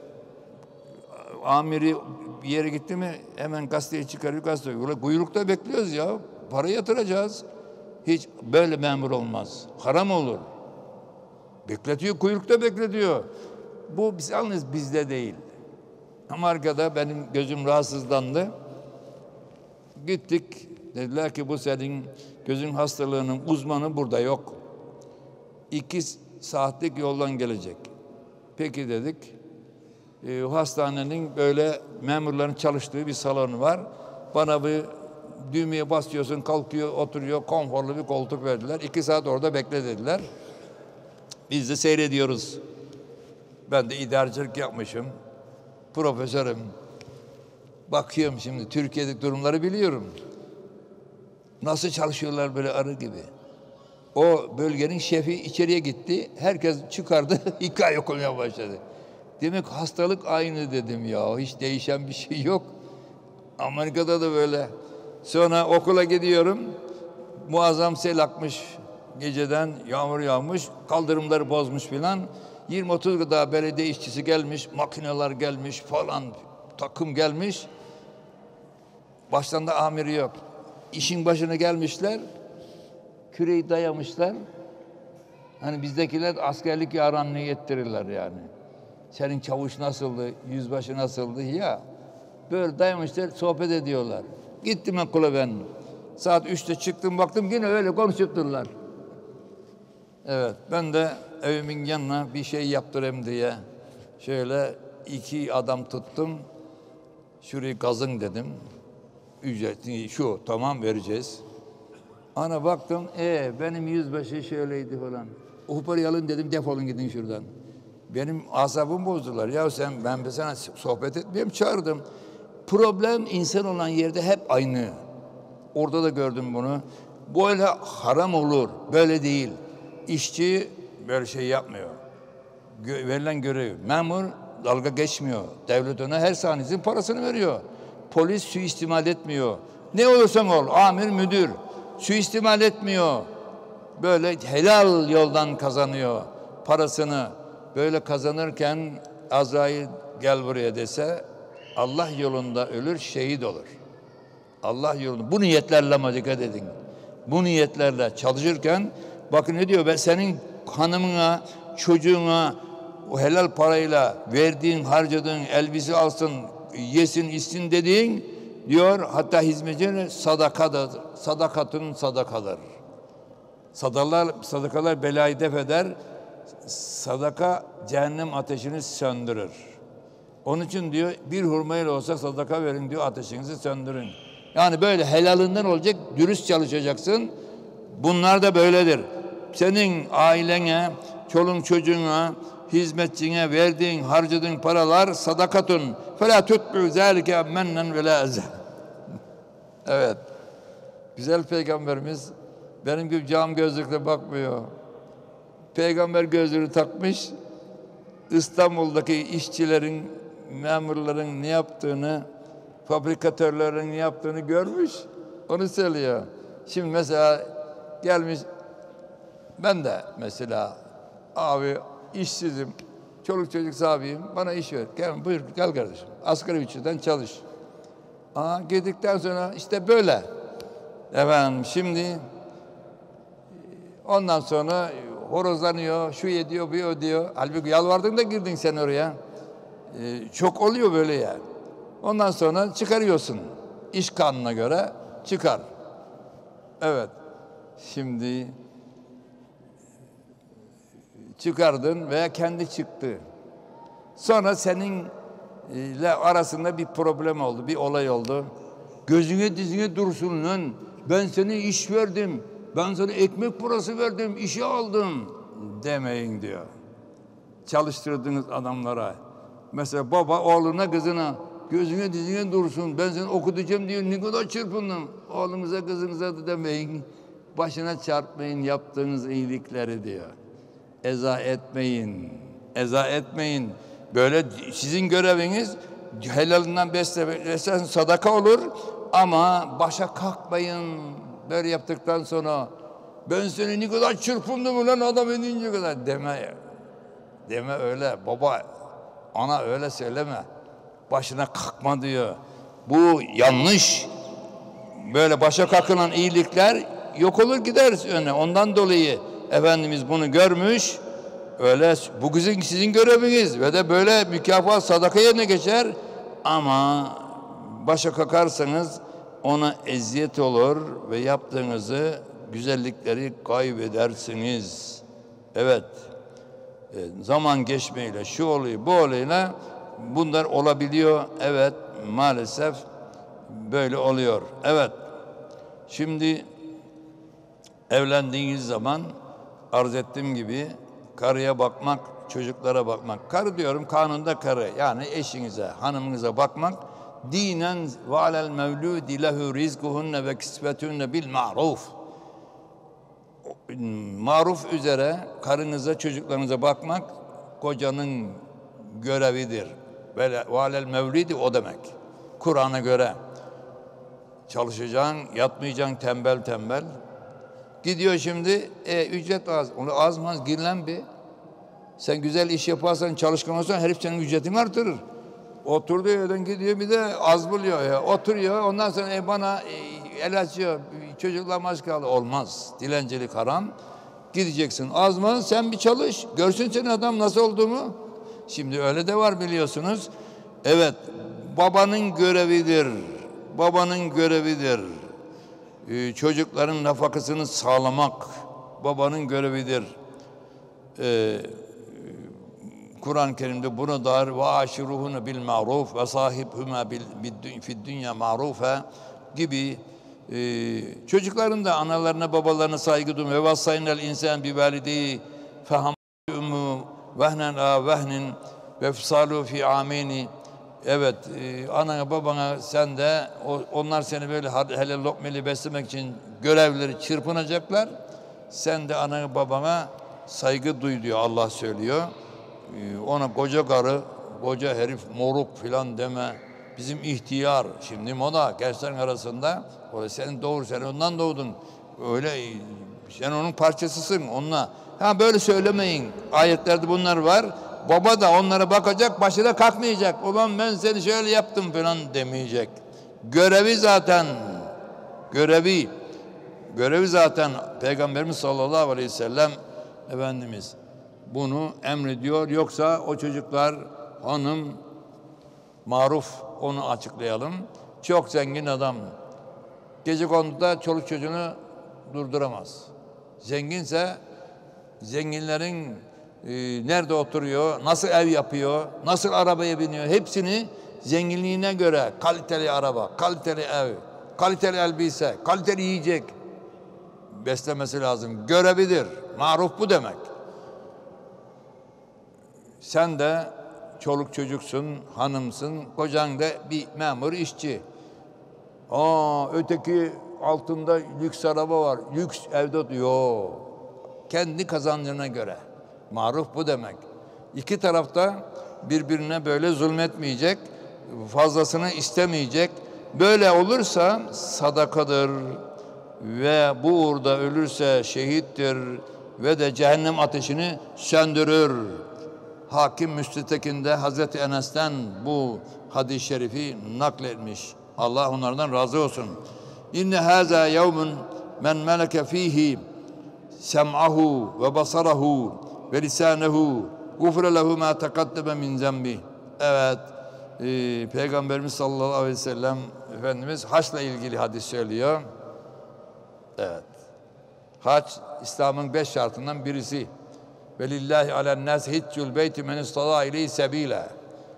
Amiri bir yere gitti mi hemen gazeteye çıkarıyor, gazeteye. Kuyrukta bekliyoruz ya. Para yatıracağız. Hiç böyle memur olmaz. Haram olur. Bekletiyor, kuyrukta bekletiyor. Bu yalnız bizde değil. Amerika'da benim gözüm rahatsızlandı. Gittik. Dediler ki bu senin gözün hastalığının uzmanı burada yok. 2 saatlik yoldan gelecek. Peki dedik. Hastanenin böyle memurların çalıştığı bir salonu var. Bana bir düğmeye basıyorsun, kalkıyor, oturuyor, konforlu bir koltuk verdiler. 2 saat orada bekle dediler. Biz de seyrediyoruz. Ben de idarecilik yapmışım. profesörüm. Bakıyorum şimdi Türkiye'deki durumları biliyorum. Nasıl çalışıyorlar böyle arı gibi. O bölgenin şefi içeriye gitti. Herkes çıkardı, hikaye okumaya başladı. Demek hastalık aynı dedim ya. Hiç değişen bir şey yok. Amerika'da da böyle. Sonra okula gidiyorum. Muazzam sel akmış. Geceden yağmur yağmış. Kaldırımları bozmuş filan. 20-30 kadar belediye işçisi gelmiş. Makineler gelmiş falan. Takım gelmiş. Başlarında amiri yok. İşin başına gelmişler. Küreği dayamışlar. Hani bizdekiler askerlik yaranlığı yettirirler yani. Senin çavuş nasıldı, yüzbaşı nasıldı ya. Böyle dayamışlar, sohbet ediyorlar. Gittim okula ben. Saat 3'te çıktım, baktım yine öyle konuşup dururlar. Evet, ben de evimin yanına bir şey yaptırayım diye şöyle 2 adam tuttum. Şurayı kazın dedim. Ücretini şu, tamam vereceğiz. Ana baktım, benim yüzbaşı şöyleydi falan. O parayı alın dedim, defolun gidin şuradan. Benim asabım bozdular. Ya ben sana sohbet etmeyeyim, çağırdım. Problem insan olan yerde hep aynı. Orada da gördüm bunu. Böyle haram olur, böyle değil. İşçi böyle şey yapmıyor. Verilen görev. Memur dalga geçmiyor. Devlet ona her saniyesinin parasını veriyor. Polis suistimal etmiyor. Ne olursan ol, amir, müdür suistimal etmiyor. Böyle helal yoldan kazanıyor parasını. Böyle kazanırken Azrail gel buraya dese Allah yolunda ölür, şehit olur. Allah yolunda. Bu niyetlerle ama dikkat edin. Bu niyetlerle çalışırken bakın ne diyor, ben senin hanımına, çocuğuna o helal parayla verdiğin, harcadığın elbise alsın, yesin, içsin dediğin diyor, hatta hizmetçine sadakadır. Sadakatın sadakadır. Sadakalar belayı def eder. Sadaka cehennem ateşini söndürür. Onun için diyor bir hurmayla olsa sadaka verin diyor, ateşinizi söndürün. Yani böyle helalinden olacak, dürüst çalışacaksın. Bunlar da böyledir. Senin ailene, çolun çocuğuna, hizmetçine verdiğin, harcadığın paralar sadakatun. Fela tutbu zâlike mennen ve lâ eze. Evet. Güzel Peygamberimiz benim gibi cam gözlükle bakmıyor. Peygamber gözlüğünü takmış. İstanbul'daki işçilerin, memurların ne yaptığını, fabrikatörlerin ne yaptığını görmüş. Onu söylüyor. Şimdi mesela gelmiş, ben de mesela abi işsizim, çoluk çocuk sahibiyim, bana iş ver. Gel, buyur, gel kardeşim. Asgari ücretten çalış. Gittikten sonra işte böyle. Efendim şimdi ondan sonra horozlanıyor, şu ediyor, bu ediyor. Halbuki yalvardın da girdin sen oraya. Çok oluyor böyle yani. Ondan sonra çıkarıyorsun. İş kanununa göre çıkar. Evet. Şimdi çıkardın veya kendi çıktı. Sonra seninle arasında bir problem oldu, bir olay oldu. Gözüne dizine dursun lan. Ben sana iş verdim. Ben sana ekmek parası verdim, işe aldım demeyin diyor. Çalıştırdığınız adamlara. Mesela baba oğluna, kızına gözüne dizine dursun. Ben seni okutacağım diyor. Ne kadar çırpındım. Oğlunuza, kızınıza da demeyin. Başına çarpmayın yaptığınız iyilikleri diyor. Eza etmeyin. Eza etmeyin. Böyle sizin göreviniz helalinden beslesen sadaka olur ama başa kalkmayın. Böyle yaptıktan sonra ben seni ne kadar çırpındım ulan adam edince kadar deme. Deme öyle baba, ana öyle söyleme. Başına kalkma diyor. Bu yanlış. Böyle başa kalkılan iyilikler yok olur gider öne. Ondan dolayı Efendimiz bunu görmüş. Öyle bu sizin göreviniz ve de böyle mükafat sadaka yerine geçer ama başa kalkarsanız ona eziyet olur ve yaptığınızı güzellikleri kaybedersiniz. Evet. Zaman geçmeyle şu oluyor, bu olayla bunlar olabiliyor. Evet, maalesef böyle oluyor. Evet. Şimdi evlendiğiniz zaman arz ettiğim gibi karıya bakmak çocuklara bakmak. Karı diyorum, kanunda karı. Yani eşinize, hanımınıza bakmak. Dinen ve alel mevludi lehu rizkuhunne ve kisvetunne bil ma'ruf. Maruf üzere karınıza, çocuklarınıza bakmak kocanın görevidir. Ve alel mevlidi o demek. Kur'an'a göre çalışacaksın, yatmayacaksın tembel tembel. Gidiyor şimdi, ücret az. Onu az mı az girlen bir. Sen güzel iş yaparsan, çalışkan olsan herif senin ücretini artırır. Oturduğu yerden gidiyor, bir de az buluyor ya. Oturuyor, ondan sonra bana el açıyor, çocukla maç kaldı. Olmaz. Dilencilik haram. Gideceksin az mı? Sen bir çalış. Görsün senin adam nasıl olduğunu. Şimdi öyle de var biliyorsunuz. Evet, babanın görevidir. Babanın görevidir. Çocukların nafakasını sağlamak babanın görevidir. Kur'an-ı Kerim'de bunu dar ve aşiruhune bil ma'ruf ve sahibhuma fid dünya ma'rufa gibi çocukların da analarına babalarına saygı duyma ve vasaynel insan bi valideyi fehammu vehnen a vehnin ve fisalu fi amini. Evet, anana babana sen de onlar seni böyle hele lokmeli beslemek için görevleri çırpınacaklar. Sen de anana babana saygı duy diyor, Allah söylüyor. Ona koca karı, koca herif, moruk filan deme. Bizim ihtiyar, şimdi moda gençlerin arasında. O senin doğru, sen ondan doğdun. Öyle, sen onun parçasısın onunla. Ha böyle söylemeyin. Ayetlerde bunlar var. Baba da onlara bakacak, başına kalkmayacak. Ulan ben seni şöyle yaptım falan demeyecek. Görevi zaten, görevi zaten Peygamberimiz sallallahu aleyhi ve sellem Efendimiz bunu emrediyor. Yoksa o çocuklar, hanım, maruf, onu açıklayalım. Çok zengin adam. Gecekonduda çoluk çocuğunu durduramaz. Zenginse zenginlerin nerede oturuyor, nasıl ev yapıyor, nasıl arabaya biniyor, hepsini zenginliğine göre kaliteli araba, kaliteli ev, kaliteli elbise, kaliteli yiyecek beslemesi lazım. Görevidir. Maruf bu demek. Sen de çoluk çocuksun, hanımsın, kocan da bir memur, işçi. Öteki altında lüks araba var, lüks evde diyor. Kendi kazancına göre. Maruf bu demek. İki tarafta birbirine böyle zulmetmeyecek, fazlasını istemeyecek. Böyle olursa sadakadır ve bu uğurda ölürse şehittir ve de cehennem ateşini söndürür. Hakim Müstetekin'de Hazreti Enes'ten bu hadis-i şerifi nakletmiş. Allah onlardan razı olsun. İnne hâzâ yevmun men meleke fîhî sem'ahu ve basarahu ve lisânehu gufre lehu mâ tekaddeme min zembi. Evet, Peygamberimiz sallallahu aleyhi ve sellem Efendimiz haçla ilgili hadis söylüyor. Evet. Hac, İslam'ın 5 şartından birisi. Ve lillahi alennâs hiccul beyti men istada ileyhi sebîle.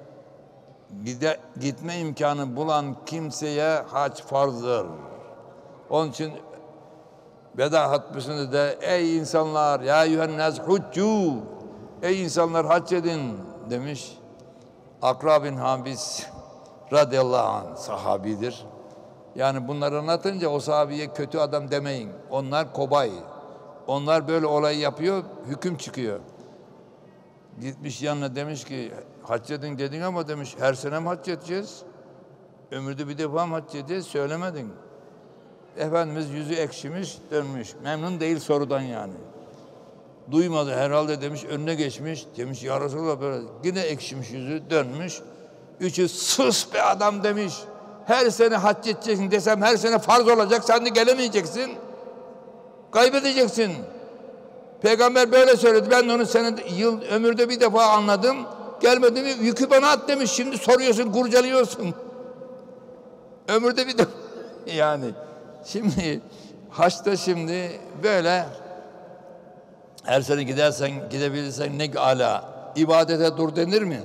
Gitme imkanı bulan kimseye hac farzdır. Onun için veda hatbesinde de ey insanlar ya eyyühennâs huccu, ey insanlar hac edin demiş. Akra bin Habis radıyallahu anh sahabidir. Yani bunları anlatınca o sahabiye kötü adam demeyin. Onlar kobay. Onlar böyle olay yapıyor, hüküm çıkıyor. Gitmiş yanına demiş ki hac edin dedin ama demiş her sene mi hac edeceğiz? Ömürde bir defa mı hac edeceğiz? Söylemedin. Efendimiz yüzü ekşimiş, dönmüş. Memnun değil sorudan yani. Duymadı herhalde demiş, önüne geçmiş. Demiş ya Resulallah böyle. Yine ekşimiş yüzü, dönmüş. Üçü sus be adam demiş. Her sene hac edeceksin desem her sene farz olacak. Sen de gelemeyeceksin. Kaybedeceksin. Peygamber böyle söyledi. Ben de onu senin ömürde bir defa anladım. Gelmedi mi yükü bana at demiş. Şimdi soruyorsun, kurcalıyorsun. Ömürde bir defa. Yani şimdi haçta şimdi böyle her sene gidersen, gidebilirsen ne ala. İbadete dur denir mi?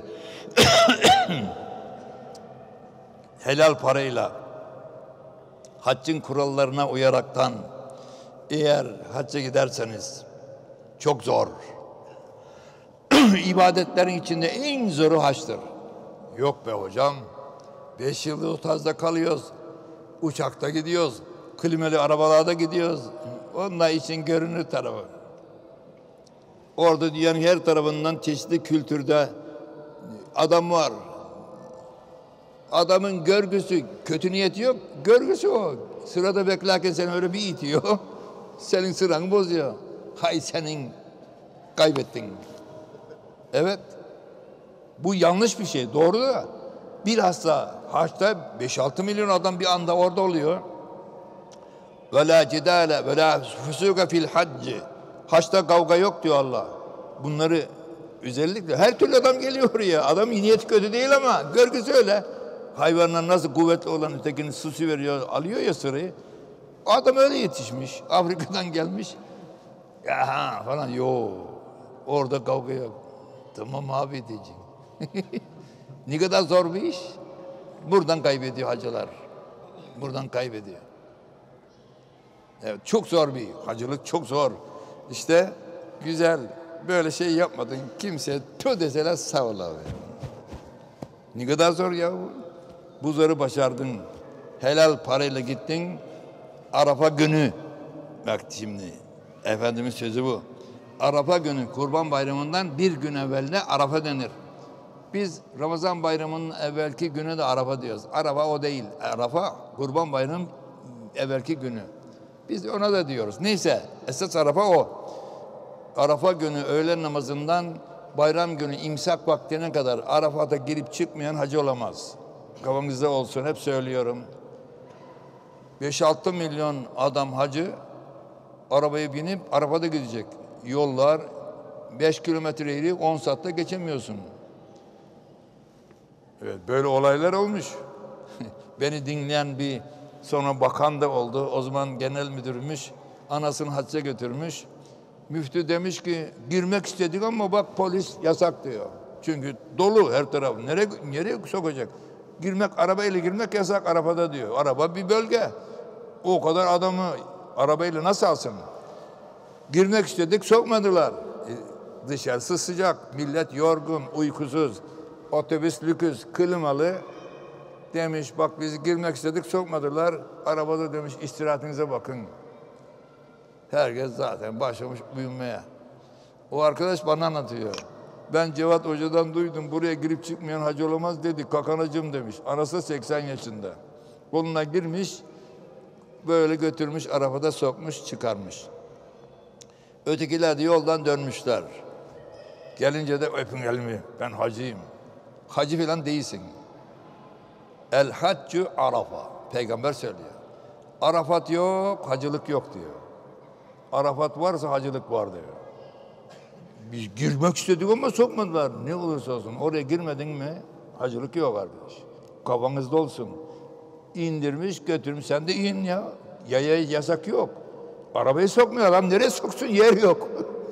Helal parayla haccın kurallarına uyaraktan eğer hacca giderseniz çok zor. ibadetlerin içinde en zoru haçtır. Yok be hocam, 5 yılda Utaz'da kalıyoruz, uçakta gidiyoruz, klimalı arabalarda gidiyoruz. Onlar için görünür tarafı. Orada dünyanın her tarafından çeşitli kültürde adam var. Adamın görgüsü, kötü niyeti yok, görgüsü o. Sırada beklerken seni öyle bir itiyor, senin sıranı bozuyor. Hay senin, kaybettin. Evet, bu yanlış bir şey, doğru da. Bilhassa haçta 5-6 milyon adam bir anda orada oluyor. Ve la cidale ve la fusuka fil hacci. Haçta kavga yok diyor Allah. Bunları özellikle her türlü adam geliyor oraya. Adam niyeti kötü değil ama görgüsü öyle. Hayvanlar nasıl kuvvetli olan ötekini süsü veriyor, alıyor ya sırayı. Adam öyle yetişmiş. Afrika'dan gelmiş. Ya falan yok. Orada kavga yok. Tamam abi diyecek. Ne kadar zor bir iş. Buradan kaybediyor hacılar. Buradan kaybediyor. Evet, çok zor bir hacılık, çok zor. İşte güzel, böyle şey yapmadın, kimse tö deseler sağ ol abi. Ne kadar zor ya bu. Bu zoru başardın. Helal parayla gittin. Arafa günü. Bak şimdi Efendimiz sözü bu. Arafa günü, Kurban Bayramı'ndan bir gün evveline Arafa denir. Biz Ramazan Bayramı'nın evvelki günü de Arafa diyoruz. Arafa o değil. Arafa Kurban Bayramı'nın evvelki günü. Biz ona da diyoruz. Neyse esas Arafa o. Arafa günü öğlen namazından bayram günü imsak vaktine kadar Arafat'a girip çıkmayan hacı olamaz. Kafanızda olsun, hep söylüyorum. 5-6 milyon adam hacı arabaya binip Arafat'a gidecek. Yollar 5 kilometreyi 10 saatte geçemiyorsun. Evet, böyle olaylar olmuş. Beni dinleyen bir sonra bakan da oldu. O zaman genel müdürmüş. Anasını hacca götürmüş. Müftü demiş ki girmek istedik ama bak polis yasak diyor. Çünkü dolu her taraf. Nereye sokacak? Arabayla girmek yasak Arafat'a diyor. Araba bir bölge. O kadar adamı arabayla nasıl alsın? Girmek istedik, sokmadılar. Dışarısı sıcak, millet yorgun, uykusuz. Otobüs lüküs, klimalı. Demiş bak biz girmek istedik, sokmadılar. Arabada demiş istirahatinize bakın. Herkes zaten başlamış uyumaya. O arkadaş bana anlatıyor. Ben Cevat Hoca'dan duydum, buraya girip çıkmayan hacı olamaz dedi. Kakanacığım demiş. Anası 80 yaşında. Koluna girmiş, böyle götürmüş, arabada sokmuş, çıkarmış. Ötekiler de yoldan dönmüşler. Gelince de öpün elimi, ben hacıyım. Hacı falan değilsin. El haccu Arafa. Peygamber söylüyor. Arafat yok, hacılık yok diyor. Arafat varsa hacılık var diyor. Biz girmek istedik ama sokmadılar. Ne olursa olsun oraya girmedin mi hacılık yok arkadaş. Kafanızda olsun. İndirmiş götürmüş, sen de in ya. Yaya yasak yok. Arabayı sokmuyor adam, nereye soksun, yer yok.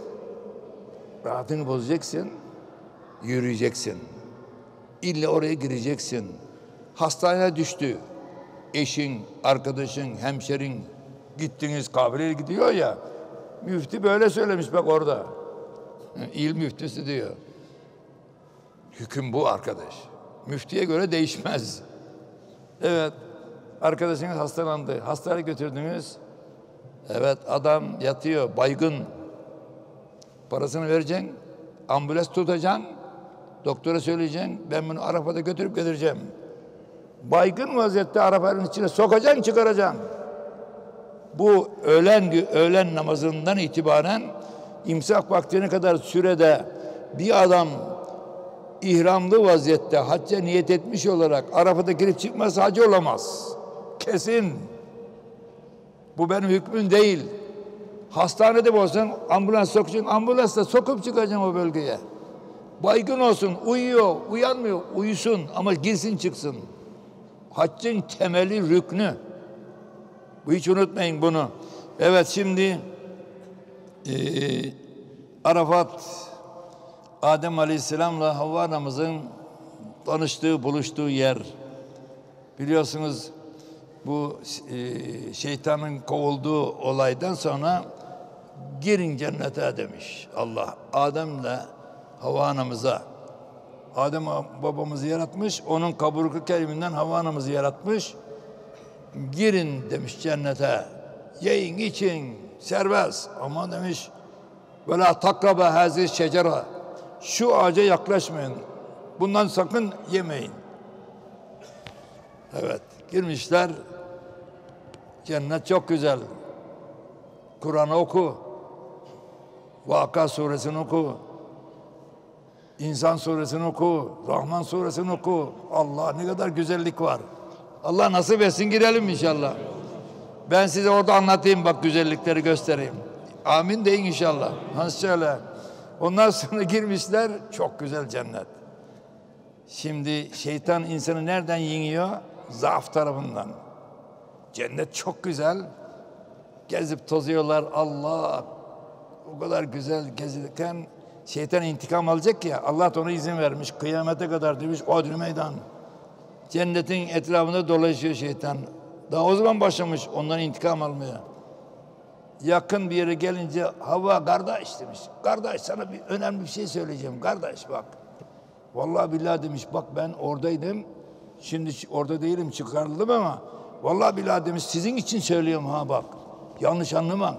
Rahatını bozacaksın, yürüyeceksin. İlle oraya gireceksin. Hastaneye düştü. Eşin, arkadaşın, hemşerin, gittiniz kabreye gidiyor ya. Müftü böyle söylemiş bak orada. İl müftüsü diyor. Hüküm bu arkadaş. Müftüye göre değişmez. Evet, arkadaşınız hastalandı. Hastaneye götürdünüz. Evet, adam yatıyor, baygın. Parasını vereceksin, ambulans tutacaksın, doktora söyleyeceksin, ben bunu Arafat'a götürüp getireceğim. Baygın vaziyette Arafat'ın içine sokacaksın, çıkaracaksın. Bu öğlen namazından itibaren imsak vaktine kadar sürede bir adam ihramlı vaziyette hacca niyet etmiş olarak Arafat'a girip çıkmazsa hacı olamaz. Kesin. Bu benim hükmüm değil. Hastanede olsan ambulans sokacaksın, ambulansla sokup çıkacaksın o bölgeye. Baygın olsun, uyuyor, uyanmıyor, uyusun ama girsin çıksın. Haccın temeli, rüknü. Bu hiç unutmayın bunu. Evet, şimdi Arafat, Adem Aleyhisselam'la Havva anamızın tanıştığı, buluştuğu yer. Biliyorsunuz bu şeytanın kovulduğu olaydan sonra girin cennete demiş Allah. Adem'le Havva anamıza. Adem babamızı yaratmış, onun kaburga kemiğinden Havva anamızı yaratmış. Girin demiş cennete, yiyin için serbest. Ama demiş, böyle takrabe hazihi şecere, şu ağaca yaklaşmayın, bundan sakın yemeyin. Evet, girmişler, cennet çok güzel. Kur'an'ı oku, Vakıa suresini oku, İnsan suresini oku, Rahman suresini oku. Allah, ne kadar güzellik var. Allah nasip etsin, girelim inşallah. Ben size orada anlatayım, bak güzellikleri göstereyim. Amin deyin inşallah. Nasıl şöyle. Ondan sonra girmişler, çok güzel cennet. Şimdi şeytan insanı nereden yeniyor? Zaaf tarafından. Cennet çok güzel. Gezip tozuyorlar, Allah o kadar güzel gezirken şeytan intikam alacak ya, Allah da ona izin vermiş. Kıyamete kadar demiş, Odri meydan. Cennetin etrafında dolaşıyor şeytan. Daha o zaman başlamış ondan intikam almaya. Yakın bir yere gelince Havva, kardeş demiş. Kardeş, sana önemli bir şey söyleyeceğim. Kardeş bak. Vallahi billahi demiş, bak ben oradaydım. Şimdi orada değilim, çıkarıldım ama vallahi billahi demiş, sizin için söylüyorum ha bak. Yanlış anlamam.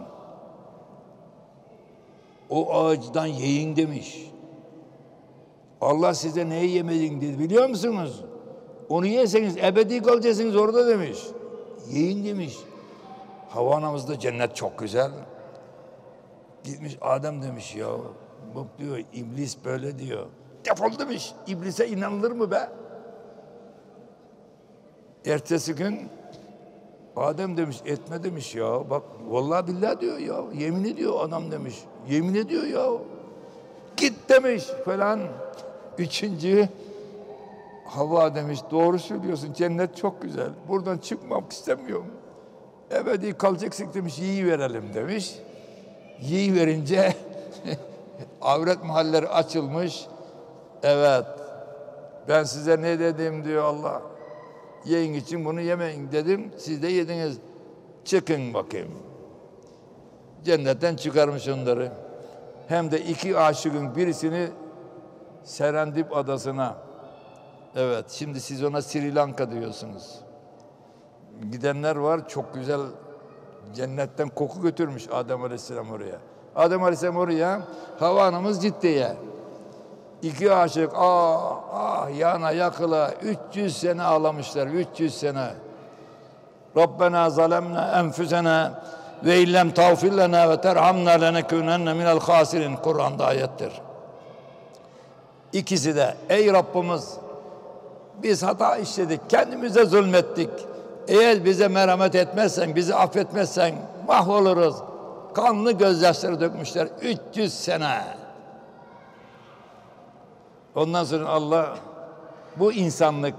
O ağaçtan yiyin demiş. Allah size neyi yemedin dedi, biliyor musunuz? Onu yerseniz ebedi kalacaksınız orada demiş. Yiyin demiş. Havva anamızda cennet çok güzel. Gitmiş Adem demiş, ya bak diyor, iblis böyle diyor. Defol demiş. İblise inanılır mı be? Ertesi gün Adem demiş, etme demiş ya. Bak vallahi billahi diyor ya. Yemin ediyor adam demiş. Yemin ediyor ya. Git demiş falan. Üçüncü Havva demiş, doğru söylüyorsun, cennet çok güzel. Buradan çıkmak istemiyorum. Ebedi kalacaksın demiş, yiyiverelim demiş. Yiyiverince avret mahalleri açılmış. Evet, ben size ne dedim diyor Allah. Yiyin için bunu yemeyin dedim. Siz de yediniz. Çıkın bakayım. Cennetten çıkarmış onları. Hem de iki aşığın birisini Serendip adasına. Evet, şimdi siz ona Sri Lanka diyorsunuz. Gidenler var, çok güzel cennetten koku götürmüş Adem Aleyhisselam oraya. Adem Aleyhisselam oraya, Havva anamız Cidde'ye. İki aşık yana yakıla 300 sene ağlamışlar, 300 sene. Rabbena zalemna enfusena ve illem tağfir lena ve terhamna lenekûnenne minel khasirin. Kur'an'da ayettir. İkisi de, ey Rabbimiz, biz hata işledik, kendimize zulmettik. Eğer bize merhamet etmezsen, bizi affetmezsen mahvoluruz. Kanlı gözyaşları dökmüşler 300 sene. Ondan sonra Allah, bu insanlık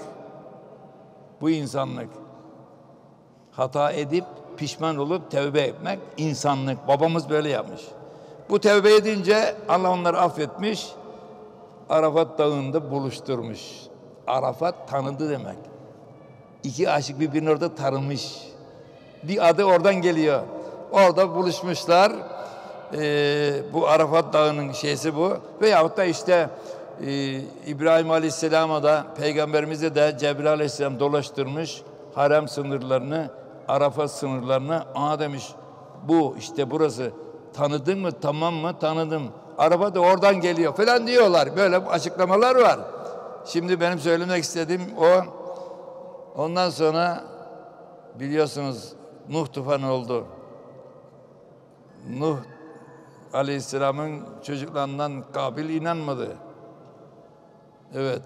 hata edip pişman olup tevbe etmek insanlık. Babamız böyle yapmış. Bu tevbe edince Allah onları affetmiş. Arafat Dağı'nda buluşturmuş. Arafat tanıdı demek. İki aşık birbirini orada tanımış. Bir adı oradan geliyor. Orada buluşmuşlar. Bu Arafat Dağı'nın şeysi bu. Veyahut da işte İbrahim Aleyhisselam'a da Peygamberimize de Cebrail Aleyhisselam dolaştırmış harem sınırlarını, Arafat sınırlarını. Demiş, bu işte burası. Tanıdın mı? Tamam mı? Tanıdım. Araba da oradan geliyor falan diyorlar. Böyle açıklamalar var. Şimdi benim söylemek istediğim o. Ondan sonra biliyorsunuz Nuh tufanı oldu. Nuh Aleyhisselam'ın çocuklarından Kabil inanmadı. Evet.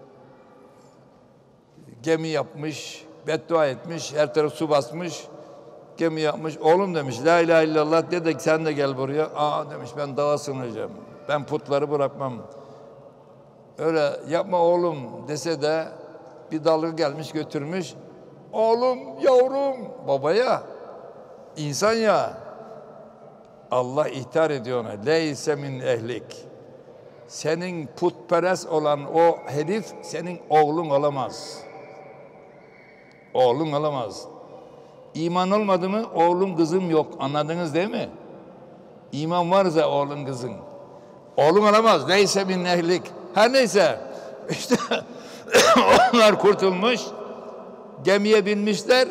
Gemi yapmış, beddua etmiş, her taraf su basmış. Gemi yapmış. Oğlum demiş, la ilahe illallah de sen de gel buraya. Demiş, ben dağa sığınacağım. Ben putları bırakmam. Öyle yapma oğlum dese de bir dalga gelmiş götürmüş. Oğlum, yavrum, babaya, insan ya. Allah ihtar ediyor ona. Leyse min ehlik. Senin putperest olan o herif senin oğlun olamaz. Oğlun olamaz. İman olmadı mı oğlum kızım yok. Anladınız değil mi? İman varsa oğlun kızın. Oğlum alamaz. Neyse min ehlik. Her neyse. İşte onlar kurtulmuş. Gemiye binmişler.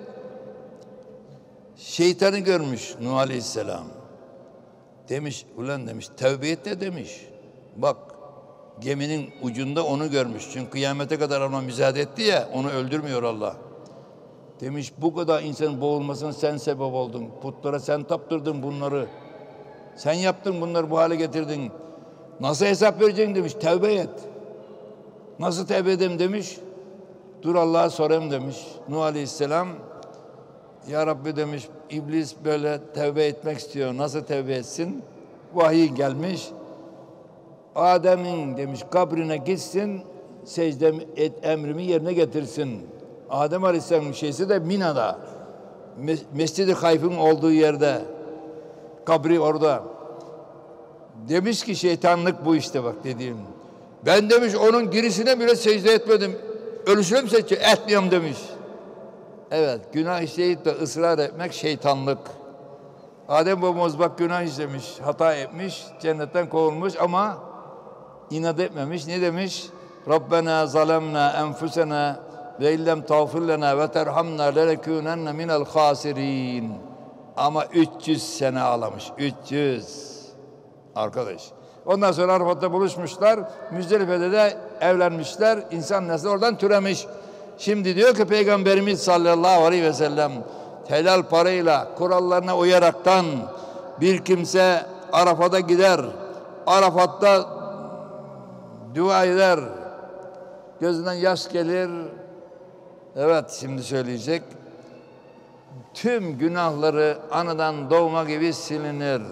Şeytanı görmüş Nuh Aleyhisselam. Demiş, ulan demiş, tevbe et de demiş. Bak, geminin ucunda onu görmüş. Çünkü kıyamete kadar ona müsaade etti ya, onu öldürmüyor Allah. Demiş, bu kadar insanın boğulmasına sen sebep oldun. Putlara sen taptırdın bunları. Sen yaptın bunları, bu hale getirdin. Nasıl hesap vereceksin demiş, tevbe et. Nasıl tevbe edeyim demiş. Dur Allah'a sorayım demiş. Nuh Aleyhisselam, ya Rabbi demiş, iblis böyle tevbe etmek istiyor. Nasıl tevbe etsin? Vahiy gelmiş. Adem'in demiş kabrine gitsin, secde emrimi yerine getirsin. Adem Aleyhisselam'ın şeysi de Mina'da. Mescid-i Hayf'ın olduğu yerde. Kabri orada. Demiş ki şeytanlık bu işte bak dediğim. Ben demiş onun girisine bile secde etmedim. Ölüsüne mi secde etmiyorum demiş. Evet, günah işleyip de ısrar etmek şeytanlık. Adem babamız bak günah işlemiş, hata etmiş, cennetten kovulmuş ama inat etmemiş. Ne demiş? Rabbena zalemna enfusena ve illem tağfir lena ve terhamna lenekûnenne minel khasirin. Ama 300 sene ağlamış. 300. Arkadaş. Ondan sonra Arafat'ta buluşmuşlar. Müzdelife'de de evlenmişler. İnsan nesli oradan türemiş. Şimdi diyor ki Peygamberimiz sallallahu aleyhi ve sellem helal parayla kurallarına uyaraktan bir kimse Arafat'a gider. Arafat'ta dua eder. Gözünden yaş gelir. Evet şimdi söyleyecek. Tüm günahları anadan doğma gibi silinir.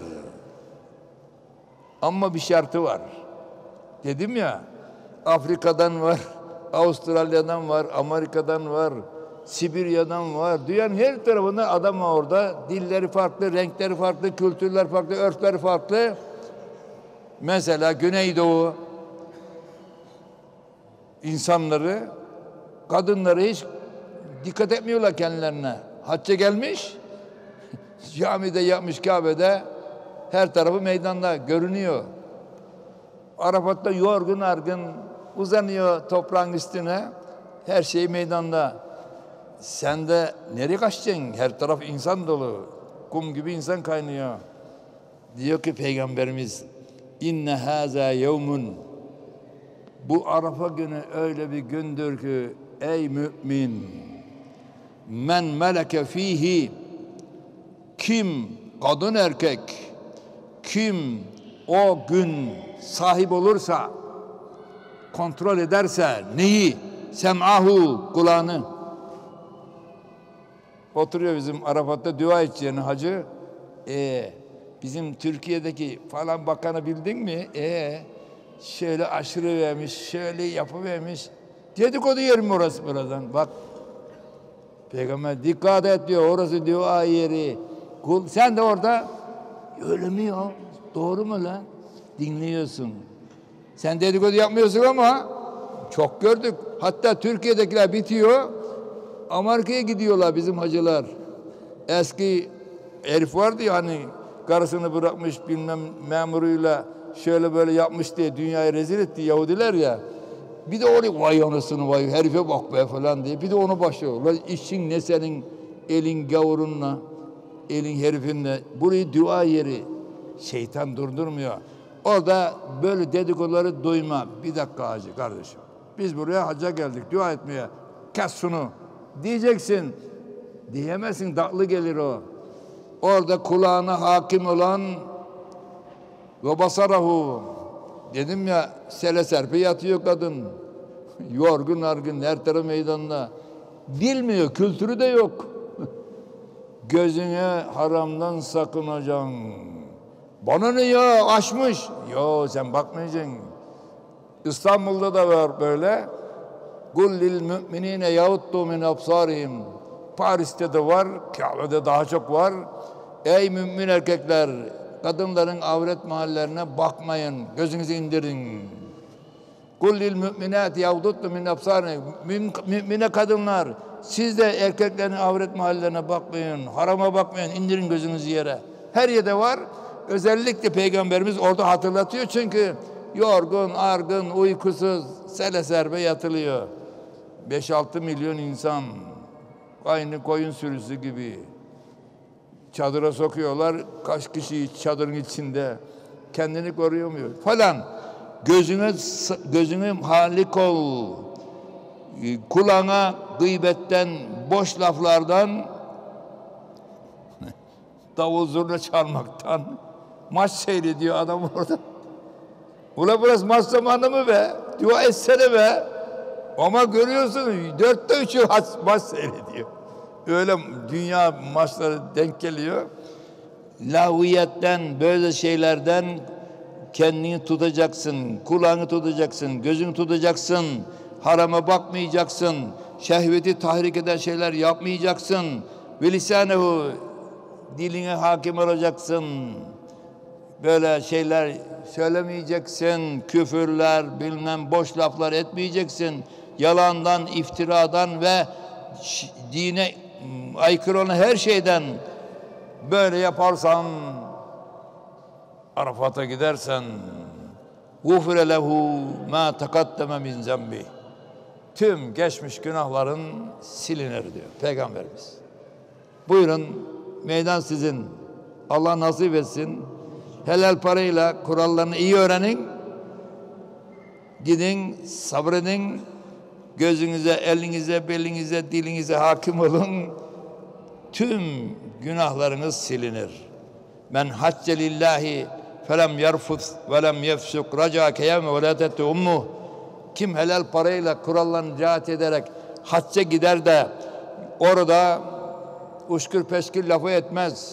Ama bir şartı var. Dedim ya, Afrika'dan var, Avustralya'dan var, Amerika'dan var, Sibirya'dan var. Dünyanın her tarafında adam var orada. Dilleri farklı, renkleri farklı, kültürler farklı, örfler farklı. Mesela Güneydoğu insanları, kadınları hiç dikkat etmiyorlar kendilerine. Hacca gelmiş, camide yapmış Kabe'de, her tarafı meydanda görünüyor. Arafat'ta yorgun argın uzanıyor toprağın üstüne. Her şey meydanda. Sen de nereye kaçacaksın? Her taraf insan dolu. Kum gibi insan kaynıyor. Diyor ki Peygamberimiz İnne hâzâ yevmun. Bu Arafa günü öyle bir gündür ki ey mümin, men meleke fihi, kim kadın erkek, kim o gün sahip olursa, kontrol ederse neyi? Sem'ahu, kulağını. Oturuyor bizim Arafat'ta dua edeceğini hacı. Bizim Türkiye'deki falan bakanı bildin mi? Şöyle aşırı vermiş, şöyle yapıvermiş. Dedikodu yerim orası buradan. Bak, Peygamber dikkat et diyor, orası dua yeri. Kul, sen de orada öyle mi ya? Doğru mu lan? Dinliyorsun. Sen dedikodu yapmıyorsun ama çok gördük. Hatta Türkiye'dekiler bitiyor. Amerika'ya gidiyorlar bizim hacılar. Eski herif vardı ya hani karısını bırakmış bilmem memuruyla şöyle böyle yapmış diye dünyayı rezil etti Yahudiler ya. Bir de oraya vay anasını vay herife bak be falan diye. Bir de onu başlıyor. Ulan işin ne senin elin gavurunla, elin herifinle. Burayı dua yeri. Şeytan durdurmuyor. Orada böyle dedikoduları duyma. Bir dakika hacı kardeşim. Biz buraya hacca geldik dua etmeye. Kes şunu. Diyeceksin. Diyemezsin. Tatlı gelir o. Orada kulağına hakim olan ve basarahu. Dedim ya sele serpe yatıyor kadın. Yorgun argın her tarafı meydanda. Bilmiyor. Kültürü de yok. Gözüne haramdan sakınacaksın. Bana ne ya aşmış. Yo sen bakmayacaksın. İstanbul'da da var böyle. Kul lil müminine yağuttu min absarihim. Paris'te de var. Kabe'de daha çok var. Ey mümin erkekler, kadınların avret mahallerine bakmayın. Gözünüzü indirin. Kul lil müminati yağuttu min absarihim. Mümine kadınlar, siz de erkeklerin avret mahallerine bakmayın. Harama bakmayın. İndirin gözünüzü yere. Her yerde var. özellikle Peygamberimiz orada hatırlatıyor çünkü yorgun, argın, uykusuz, seleserbe yatılıyor. 5-6 milyon insan aynı koyun sürüsü gibi çadıra sokuyorlar. Kaç kişi çadırın içinde kendini koruyamıyor falan. Gözüne halik ol. Kulağına gıybetten, boş laflardan, davul zurna çalmaktan maç seyrediyor adam orada. Ula burası maç zamanı mı be? Dua etsene be. Ama görüyorsun 4'te 3'ü maç seyrediyor. Öyle dünya maçları denk geliyor. Lahviyetten, böyle şeylerden kendini tutacaksın, kulağını tutacaksın, gözünü tutacaksın, harama bakmayacaksın, şehveti tahrik eden şeyler yapmayacaksın. Ve lisanehu, diline hakim olacaksın. Böyle şeyler söylemeyeceksin, küfürler, bilmem boş laflar etmeyeceksin. Yalandan, iftiradan ve dine aykırı olan her şeyden böyle yaparsan, Arafat'a gidersen gufre lehu ma takaddeme min zembi, tüm geçmiş günahların silinir diyor Peygamberimiz. Buyurun, meydan sizin. Allah nasip etsin. Helal parayla kurallarını iyi öğrenin. Gidin, sabredin. Gözünüze, elinize, belinize, dilinize hakim olun. Tüm günahlarınız silinir. Men hacce lillahi felem yerfus ve lem yefsuk raca keyeme veladete ummuh. Kim helal parayla kurallarını riayet ederek hacca gider de orada uşkür peşkir lafı etmez.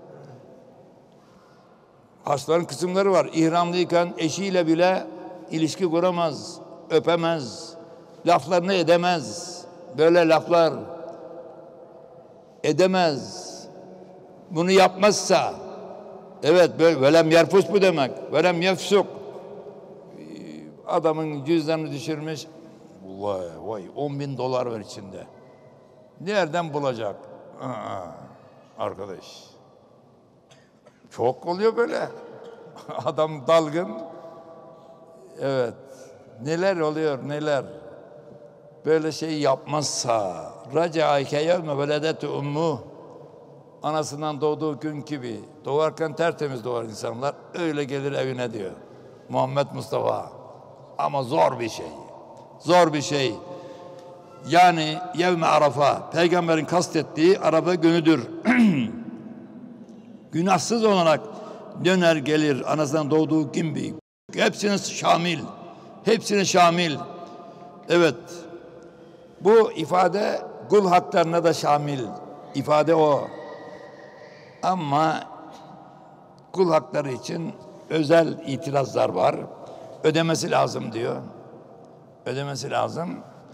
Haçların kısımları var. İhramlıyken eşiyle bile ilişki kuramaz, öpemez, laflarını edemez. Böyle laflar edemez. Bunu yapmazsa, evet böyle velem yerfus bu demek. Velem yefsuk. Adamın cüzdanını düşürmüş. Vay 10.000 dolar var içinde. Nereden bulacak? Arkadaş. Çok oluyor böyle. Adam dalgın. Evet. Neler oluyor neler. Böyle şey yapmazsa racaike yevme veledetu ummu, anasından doğduğu gün gibi doğarken tertemiz doğar insanlar, öyle gelir evine diyor Muhammed Mustafa. Ama zor bir şey. Zor bir şey. Yani yevme Arafa, peygamberin kastettiği Arafa günüdür. Günahsız olarak döner gelir anasından doğduğu gibi. Hepsine şamil. Hepsine şamil. Evet. Bu ifade kul haklarına da şamil. İfade o. Ama kul hakları için özel itirazlar var. Ödemesi lazım diyor. Ödemesi lazım.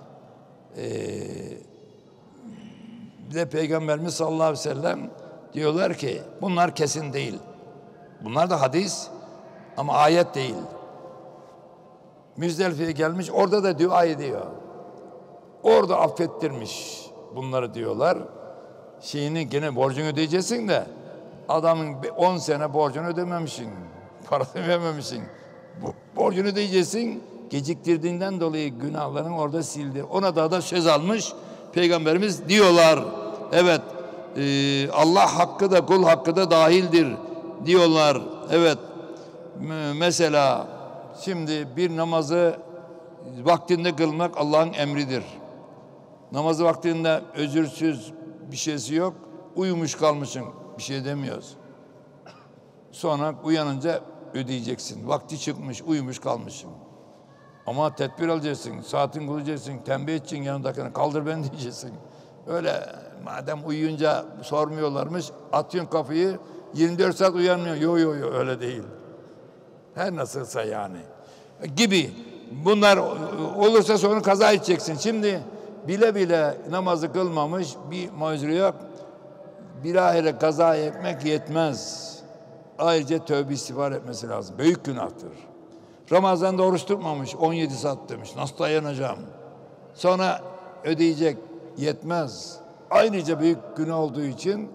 Bir de Peygamberimiz sallallahu aleyhi ve sellem diyorlar ki bunlar kesin değil. Bunlar da hadis ama ayet değil. Müzdelife'ye gelmiş, orada da dua ediyor. Orada affettirmiş bunları diyorlar. Şeyini gene borcunu ödeyeceksin de adamın 10 sene borcunu ödememişsin. Parasını vermemişsin. Borcunu ödeyeceksin. Geciktirdiğinden dolayı günahlarını orada sildi. Ona da söz almış Peygamberimiz diyorlar. Evet, Allah hakkı da kul hakkı da dahildir diyorlar. Evet, mesela şimdi bir namazı vaktinde kılmak Allah'ın emridir. Namazı vaktinde özürsüz bir şeysi yok. Uyumuş kalmışsın, bir şey demiyoruz. Sonra uyanınca ödeyeceksin. Vakti çıkmış, uyumuş kalmışsın. Ama tedbir alacaksın, saatin kuracaksın, tembih edeceksin yanındakine, kaldır beni diyeceksin. Öyle madem uyuyunca sormuyorlarmış, atıyorsun kafayı, 24 saat uyanmıyor. Yo öyle değil. Her nasılsa yani. Gibi. Bunlar olursa sonra kaza edeceksin. Şimdi bile bile namazı kılmamış, bir mazuru yok. Bilahare kaza etmek yetmez. Ayrıca tövbe istiğfar etmesi lazım. Büyük günahtır. Ramazan'da oruç tutmamış, 17 saat demiş. Nasıl dayanacağım? Sonra ödeyecek, yetmez. Ayrıca büyük günah olduğu için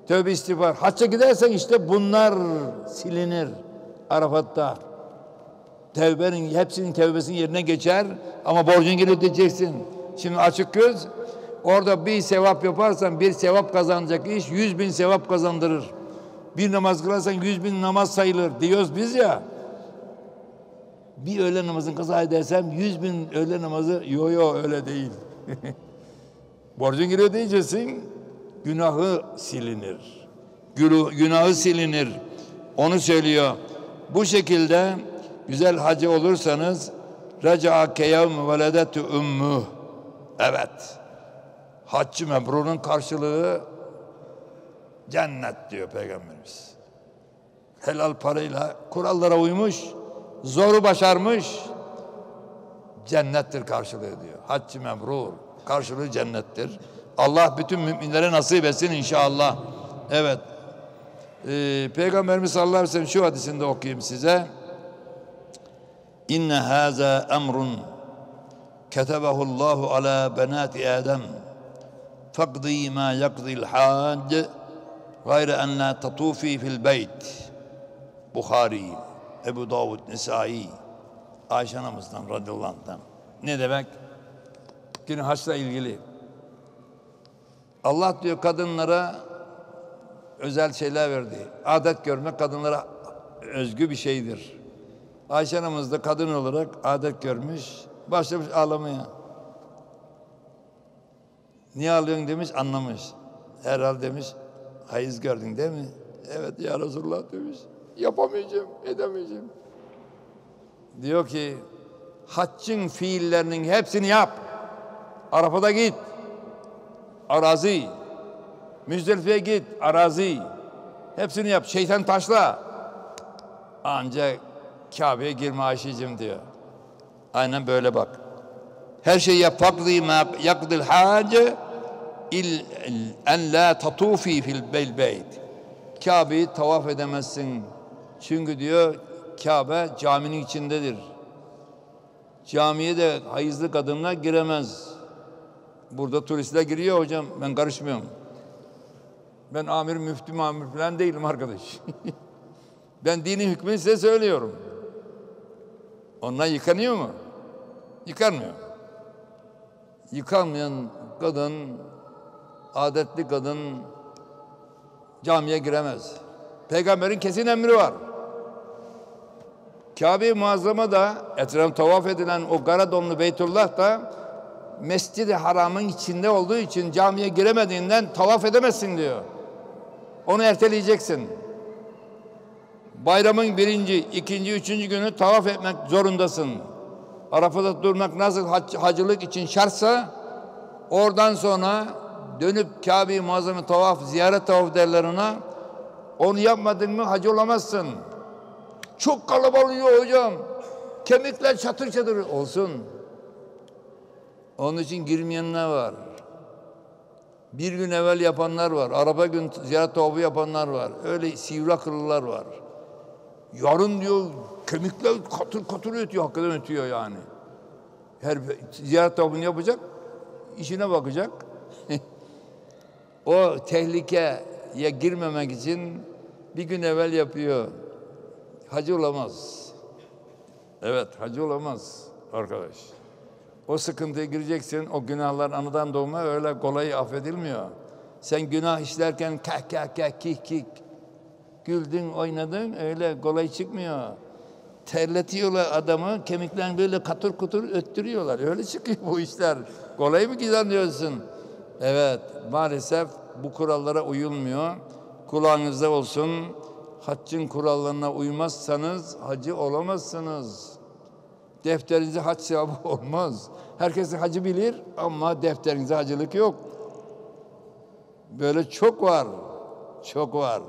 Tövbe istiğfar. Hacca gidersen işte bunlar silinir Arafat'ta. Tevbenin hepsinin tevbesinin yerine geçer ama borcun geri ödeyeceksin. Şimdi açık göz, orada bir sevap yaparsan bir sevap kazanacak iş 100.000 sevap kazandırır. Bir namaz kılarsan 100.000 namaz sayılır diyoruz biz ya. Bir öğle namazını kaza edersem 100.000 öğle namazı yo öyle değil. Borcun geri ödeyeceksin, günahı silinir. Günahı silinir. Onu söylüyor. Bu şekilde güzel hacı olursanız raca'a keyevm veledetu ümmü. Evet. Haccı mebrurun karşılığı cennet diyor Peygamberimiz. Helal parayla kurallara uymuş, zoru başarmış, cennettir karşılığı diyor. Haccı mebrur karşılığı cennettir. Allah bütün müminlere nasip etsin inşallah. Evet. Peygamberimiz sallallahu aleyhi ve sellem şu hadisinde okuyayım size. İnne hâzâ emrun ketebehullahu ala benâti Adem faqdî mâ yakdîl hâc gayre en lâ tatûfî fil beyt. Bukhari, Ebu Davud, Nisai, Ayşe anamızdan radıyallahu anh'tan. Ne demek? Yine haçla ilgili. Allah diyor kadınlara özel şeyler verdi. Adet görmek kadınlara özgü bir şeydir. Ayşe anamız da kadın olarak adet görmüş, başlamış ağlamaya. Niye ağlıyorsun demiş, anlamış. Herhal demiş, hayız gördün değil mi? Evet ya Resulullah demiş. Yapamayacağım, edemeyeceğim. Diyor ki, haccın fiillerinin hepsini yap. Arafat'a git, arazi. Müzdelife'ye git, arazi. Hepsini yap, şeytan taşla. Ancak Kabe'ye girme Ayşe'cim diyor. Aynen böyle bak. Her şeyi yap. Fakdi ma yakdil hace en la tatufi fil beyt. Kabe'yi tavaf edemezsin. Çünkü diyor Kabe caminin içindedir. Camiye de hayızlı kadınlar giremez. Burada turistler giriyor hocam. Ben karışmıyorum. Ben amir, müftü, mamur falan değilim arkadaş. Ben dini hükmünü size söylüyorum. Onlar yıkanıyor mu? Yıkanmıyor. Yıkanmayan kadın, adetli kadın camiye giremez. Peygamberin kesin emri var. Kabe-i Muazzama da etrafı tavaf edilen o Garadonlu Beytullah da Mescid-i Haram'ın içinde olduğu için camiye giremediğinden tavaf edemezsin diyor. Onu erteleyeceksin. Bayramın 1., 2., 3. günü tavaf etmek zorundasın. Arafat'ta durmak nasıl hacılık için şartsa oradan sonra dönüp Kabe-i Muazzam'ı tavaf, ziyaret tavaf derler ona. Onu yapmadın mı hacı olamazsın. Çok kalabalık hocam. Kemikler çatır çatır olsun. Onun için girmeyenler var. Bir gün evvel yapanlar var. Araba gün ziyaret tavafı yapanlar var. Öyle sivri akıllılar var. Yarın diyor kemikler katır katır ötüyor. Hakikaten ötüyor yani. Her ziyaret tavafını yapacak. İşine bakacak. O tehlikeye girmemek için bir gün evvel yapıyor. Hacı olamaz. Evet, hacı olamaz arkadaş. O sıkıntıya gireceksin, o günahlar anadan doğma öyle kolay affedilmiyor. Sen günah işlerken kah kah kah kih kih güldün, oynadın öyle kolay çıkmıyor. Terletiyorlar adamı, kemiklerini böyle katır kutur öttürüyorlar. Öyle çıkıyor bu işler. Kolay mı zannediyorsun? Evet, maalesef bu kurallara uyulmuyor. Kulağınızda olsun. Haccın kurallarına uymazsanız hacı olamazsınız. Defterinize hac sevabı olmaz. Herkes hacı bilir ama defterinize hacılık yok. Böyle çok var. Çok var.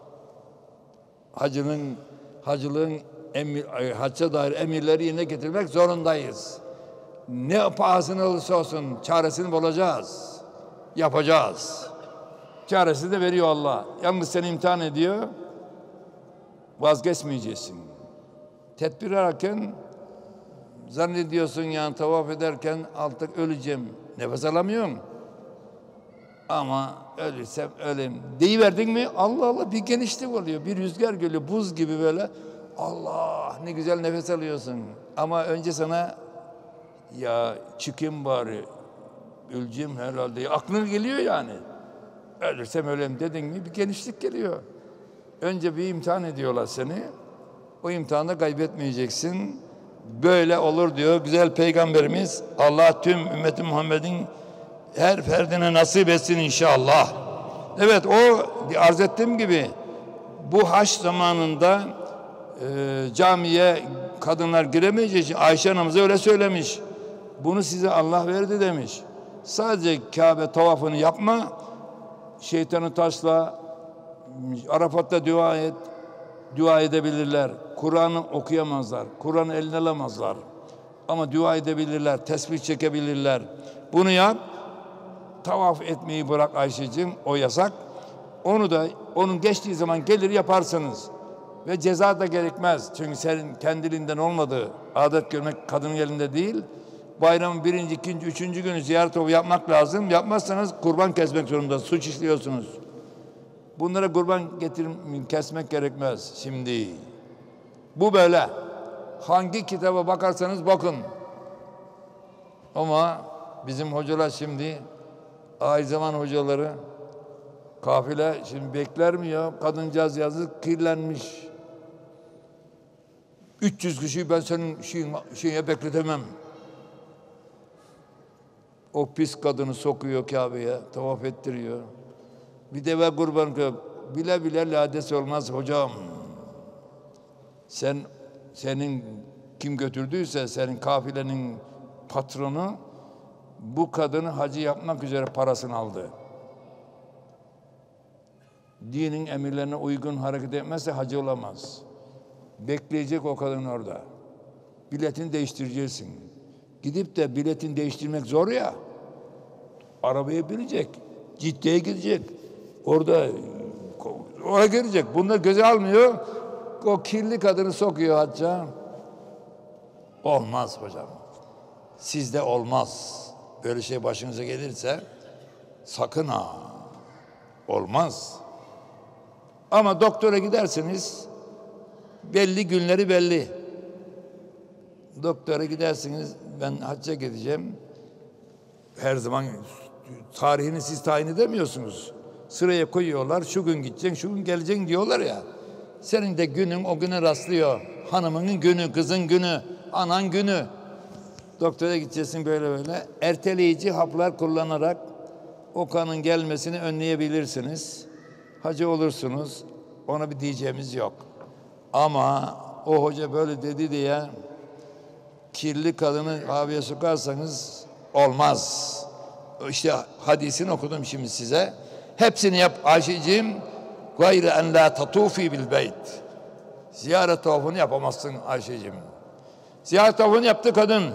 Hacılığın hacca dair emirleri yerine getirmek zorundayız. Ne pahasına olursa olsun çaresini bulacağız. Yapacağız. Çaresini de veriyor Allah. Yalnız seni imtihan ediyor. Vazgeçmeyeceksin. Tedbir ararken zannediyorsun yani tavaf ederken artık öleceğim. Nefes alamıyorum. Ama ölürsem öleyim. Deyiverdin mi Allah Allah bir genişlik oluyor. Bir rüzgar geliyor buz gibi böyle. Allah ne güzel nefes alıyorsun. Ama önce sana ya çıkayım bari. Öleceğim herhalde. Aklına geliyor yani. Ölürsem öleyim dedin mi bir genişlik geliyor. Önce bir imtihan ediyorlar seni. O imtihanı kaybetmeyeceksin. Böyle olur diyor güzel peygamberimiz. Allah tüm ümmeti Muhammed'in her ferdine nasip etsin inşallah. Evet o arz ettiğim gibi bu haç zamanında camiye kadınlar giremeyeceği için Ayşe anamıza öyle söylemiş. Bunu size Allah verdi demiş. Sadece Kabe tavafını yapma. Şeytanı taşla, Arafat'ta dua et. Dua edebilirler. Kur'an'ı okuyamazlar. Kur'an'ı eline alamazlar. Ama dua edebilirler. Tesbih çekebilirler. Bunu yap. Tavaf etmeyi bırak Ayşe'cim. O yasak. Onu da onun geçtiği zaman gelir yaparsınız. Ve ceza da gerekmez. Çünkü senin kendiliğinden olmadığı adet görmek kadının elinde değil. Bayramın 1., 2., 3. günü ziyaret yapmak lazım. Yapmazsanız kurban kesmek zorunda. Suç işliyorsunuz. Bunlara kurban kesmek gerekmez şimdi. Bu böyle. Hangi kitaba bakarsanız bakın. Ama bizim hocalar şimdi aynı zaman hocaları kafile şimdi bekler mi ya? Kadıncağız yazık kirlenmiş. 300 kişiyi ben senin şeyine bekletemem. O pis kadını sokuyor Kabe'ye, tavaf ettiriyor. Bir deve kurban bile bile lades olmaz hocam. Senin kim götürdüyse senin kafilenin patronu bu kadını hacı yapmak üzere parasını aldı. Dinin emirlerine uygun hareket etmezse hacı olamaz. Bekleyecek o kadın orada. Biletini değiştireceksin. Gidip de biletini değiştirmek zor ya. Arabaya binecek. Ciddiye gidecek. Orada oraya girecek. Bunlar göze almıyor. O kirli kadını sokuyor hacca. Olmaz hocam. Sizde olmaz. Böyle şey başınıza gelirse sakın ha. Olmaz. Ama doktora gidersiniz belli günleri belli. Doktora gidersiniz ben hacca gideceğim. Her zaman tarihini siz tayin edemiyorsunuz. Sıraya koyuyorlar. Şu gün gideceksin, şu gün geleceksin diyorlar ya. Senin de günün o güne rastlıyor. Hanımının günü, kızın günü, anan günü. Doktora gideceksin böyle böyle. Erteleyici haplar kullanarak o kanın gelmesini önleyebilirsiniz. Hacı olursunuz. Ona bir diyeceğimiz yok. Ama o hoca böyle dedi diye kirli kadını abiye sokarsanız olmaz. İşte hadisini okudum şimdi size. Hepsini yap Ayşeciğim. Gayrı en la tatufi bil beyt. Ziyaret tavafını yapamazsın Ayşeciğim. Ziyaret tavafını yaptı kadın.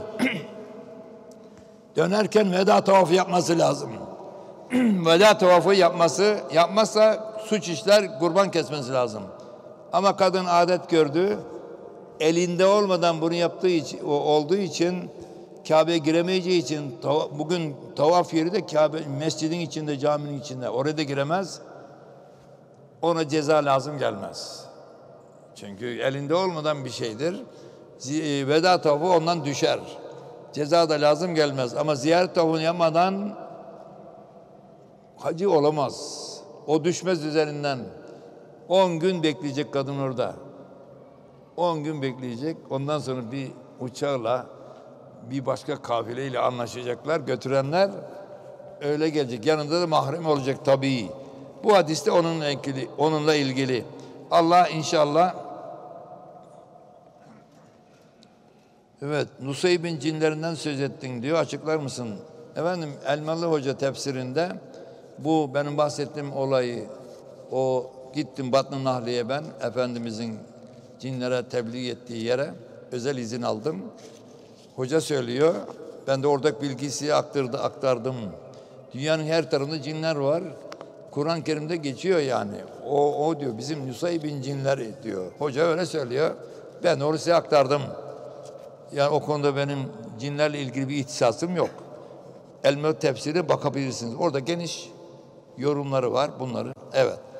Dönerken veda tavafı yapması lazım. Veda tavafı yapmazsa suç işler, kurban kesmesi lazım. Ama kadın adet gördü. Elinde olmadan bunu yaptığı için, olduğu için Kabe'ye giremeyeceği için bugün tavaf yeri de Kabe mescidin içinde, caminin içinde. Oraya da giremez. Ona ceza lazım gelmez. Çünkü elinde olmadan bir şeydir. Veda tavafı ondan düşer. Ceza da lazım gelmez. Ama ziyaret tavafını yapmadan hacı olamaz. O düşmez üzerinden. 10 gün bekleyecek kadın orada. 10 gün bekleyecek. Ondan sonra bir uçakla bir başka kafileyle anlaşacaklar. Götürenler öyle gelecek. Yanında da mahrem olacak tabii. Bu hadiste onunla ilgili. Allah inşallah. Evet, Nusayb'in cinlerinden söz ettin diyor. Açıklar mısın? Efendim Elmalı Hoca tefsirinde bu benim bahsettiğim olayı gittim Batn-ı Nahli'ye ben Efendimizin cinlere tebliğ ettiği yere özel izin aldım. Hoca söylüyor. Ben de oradaki bilgisi aktardım. Dünyanın her tarafında cinler var. Kur'an-ı Kerim'de geçiyor yani. O diyor bizim Nusayb'in cinleri diyor. Hoca öyle söylüyor. Ben onu size aktardım. Yani o konuda benim cinlerle ilgili bir ihtisasım yok. Elmalı tefsirine bakabilirsiniz. Orada geniş yorumları var bunları. Evet.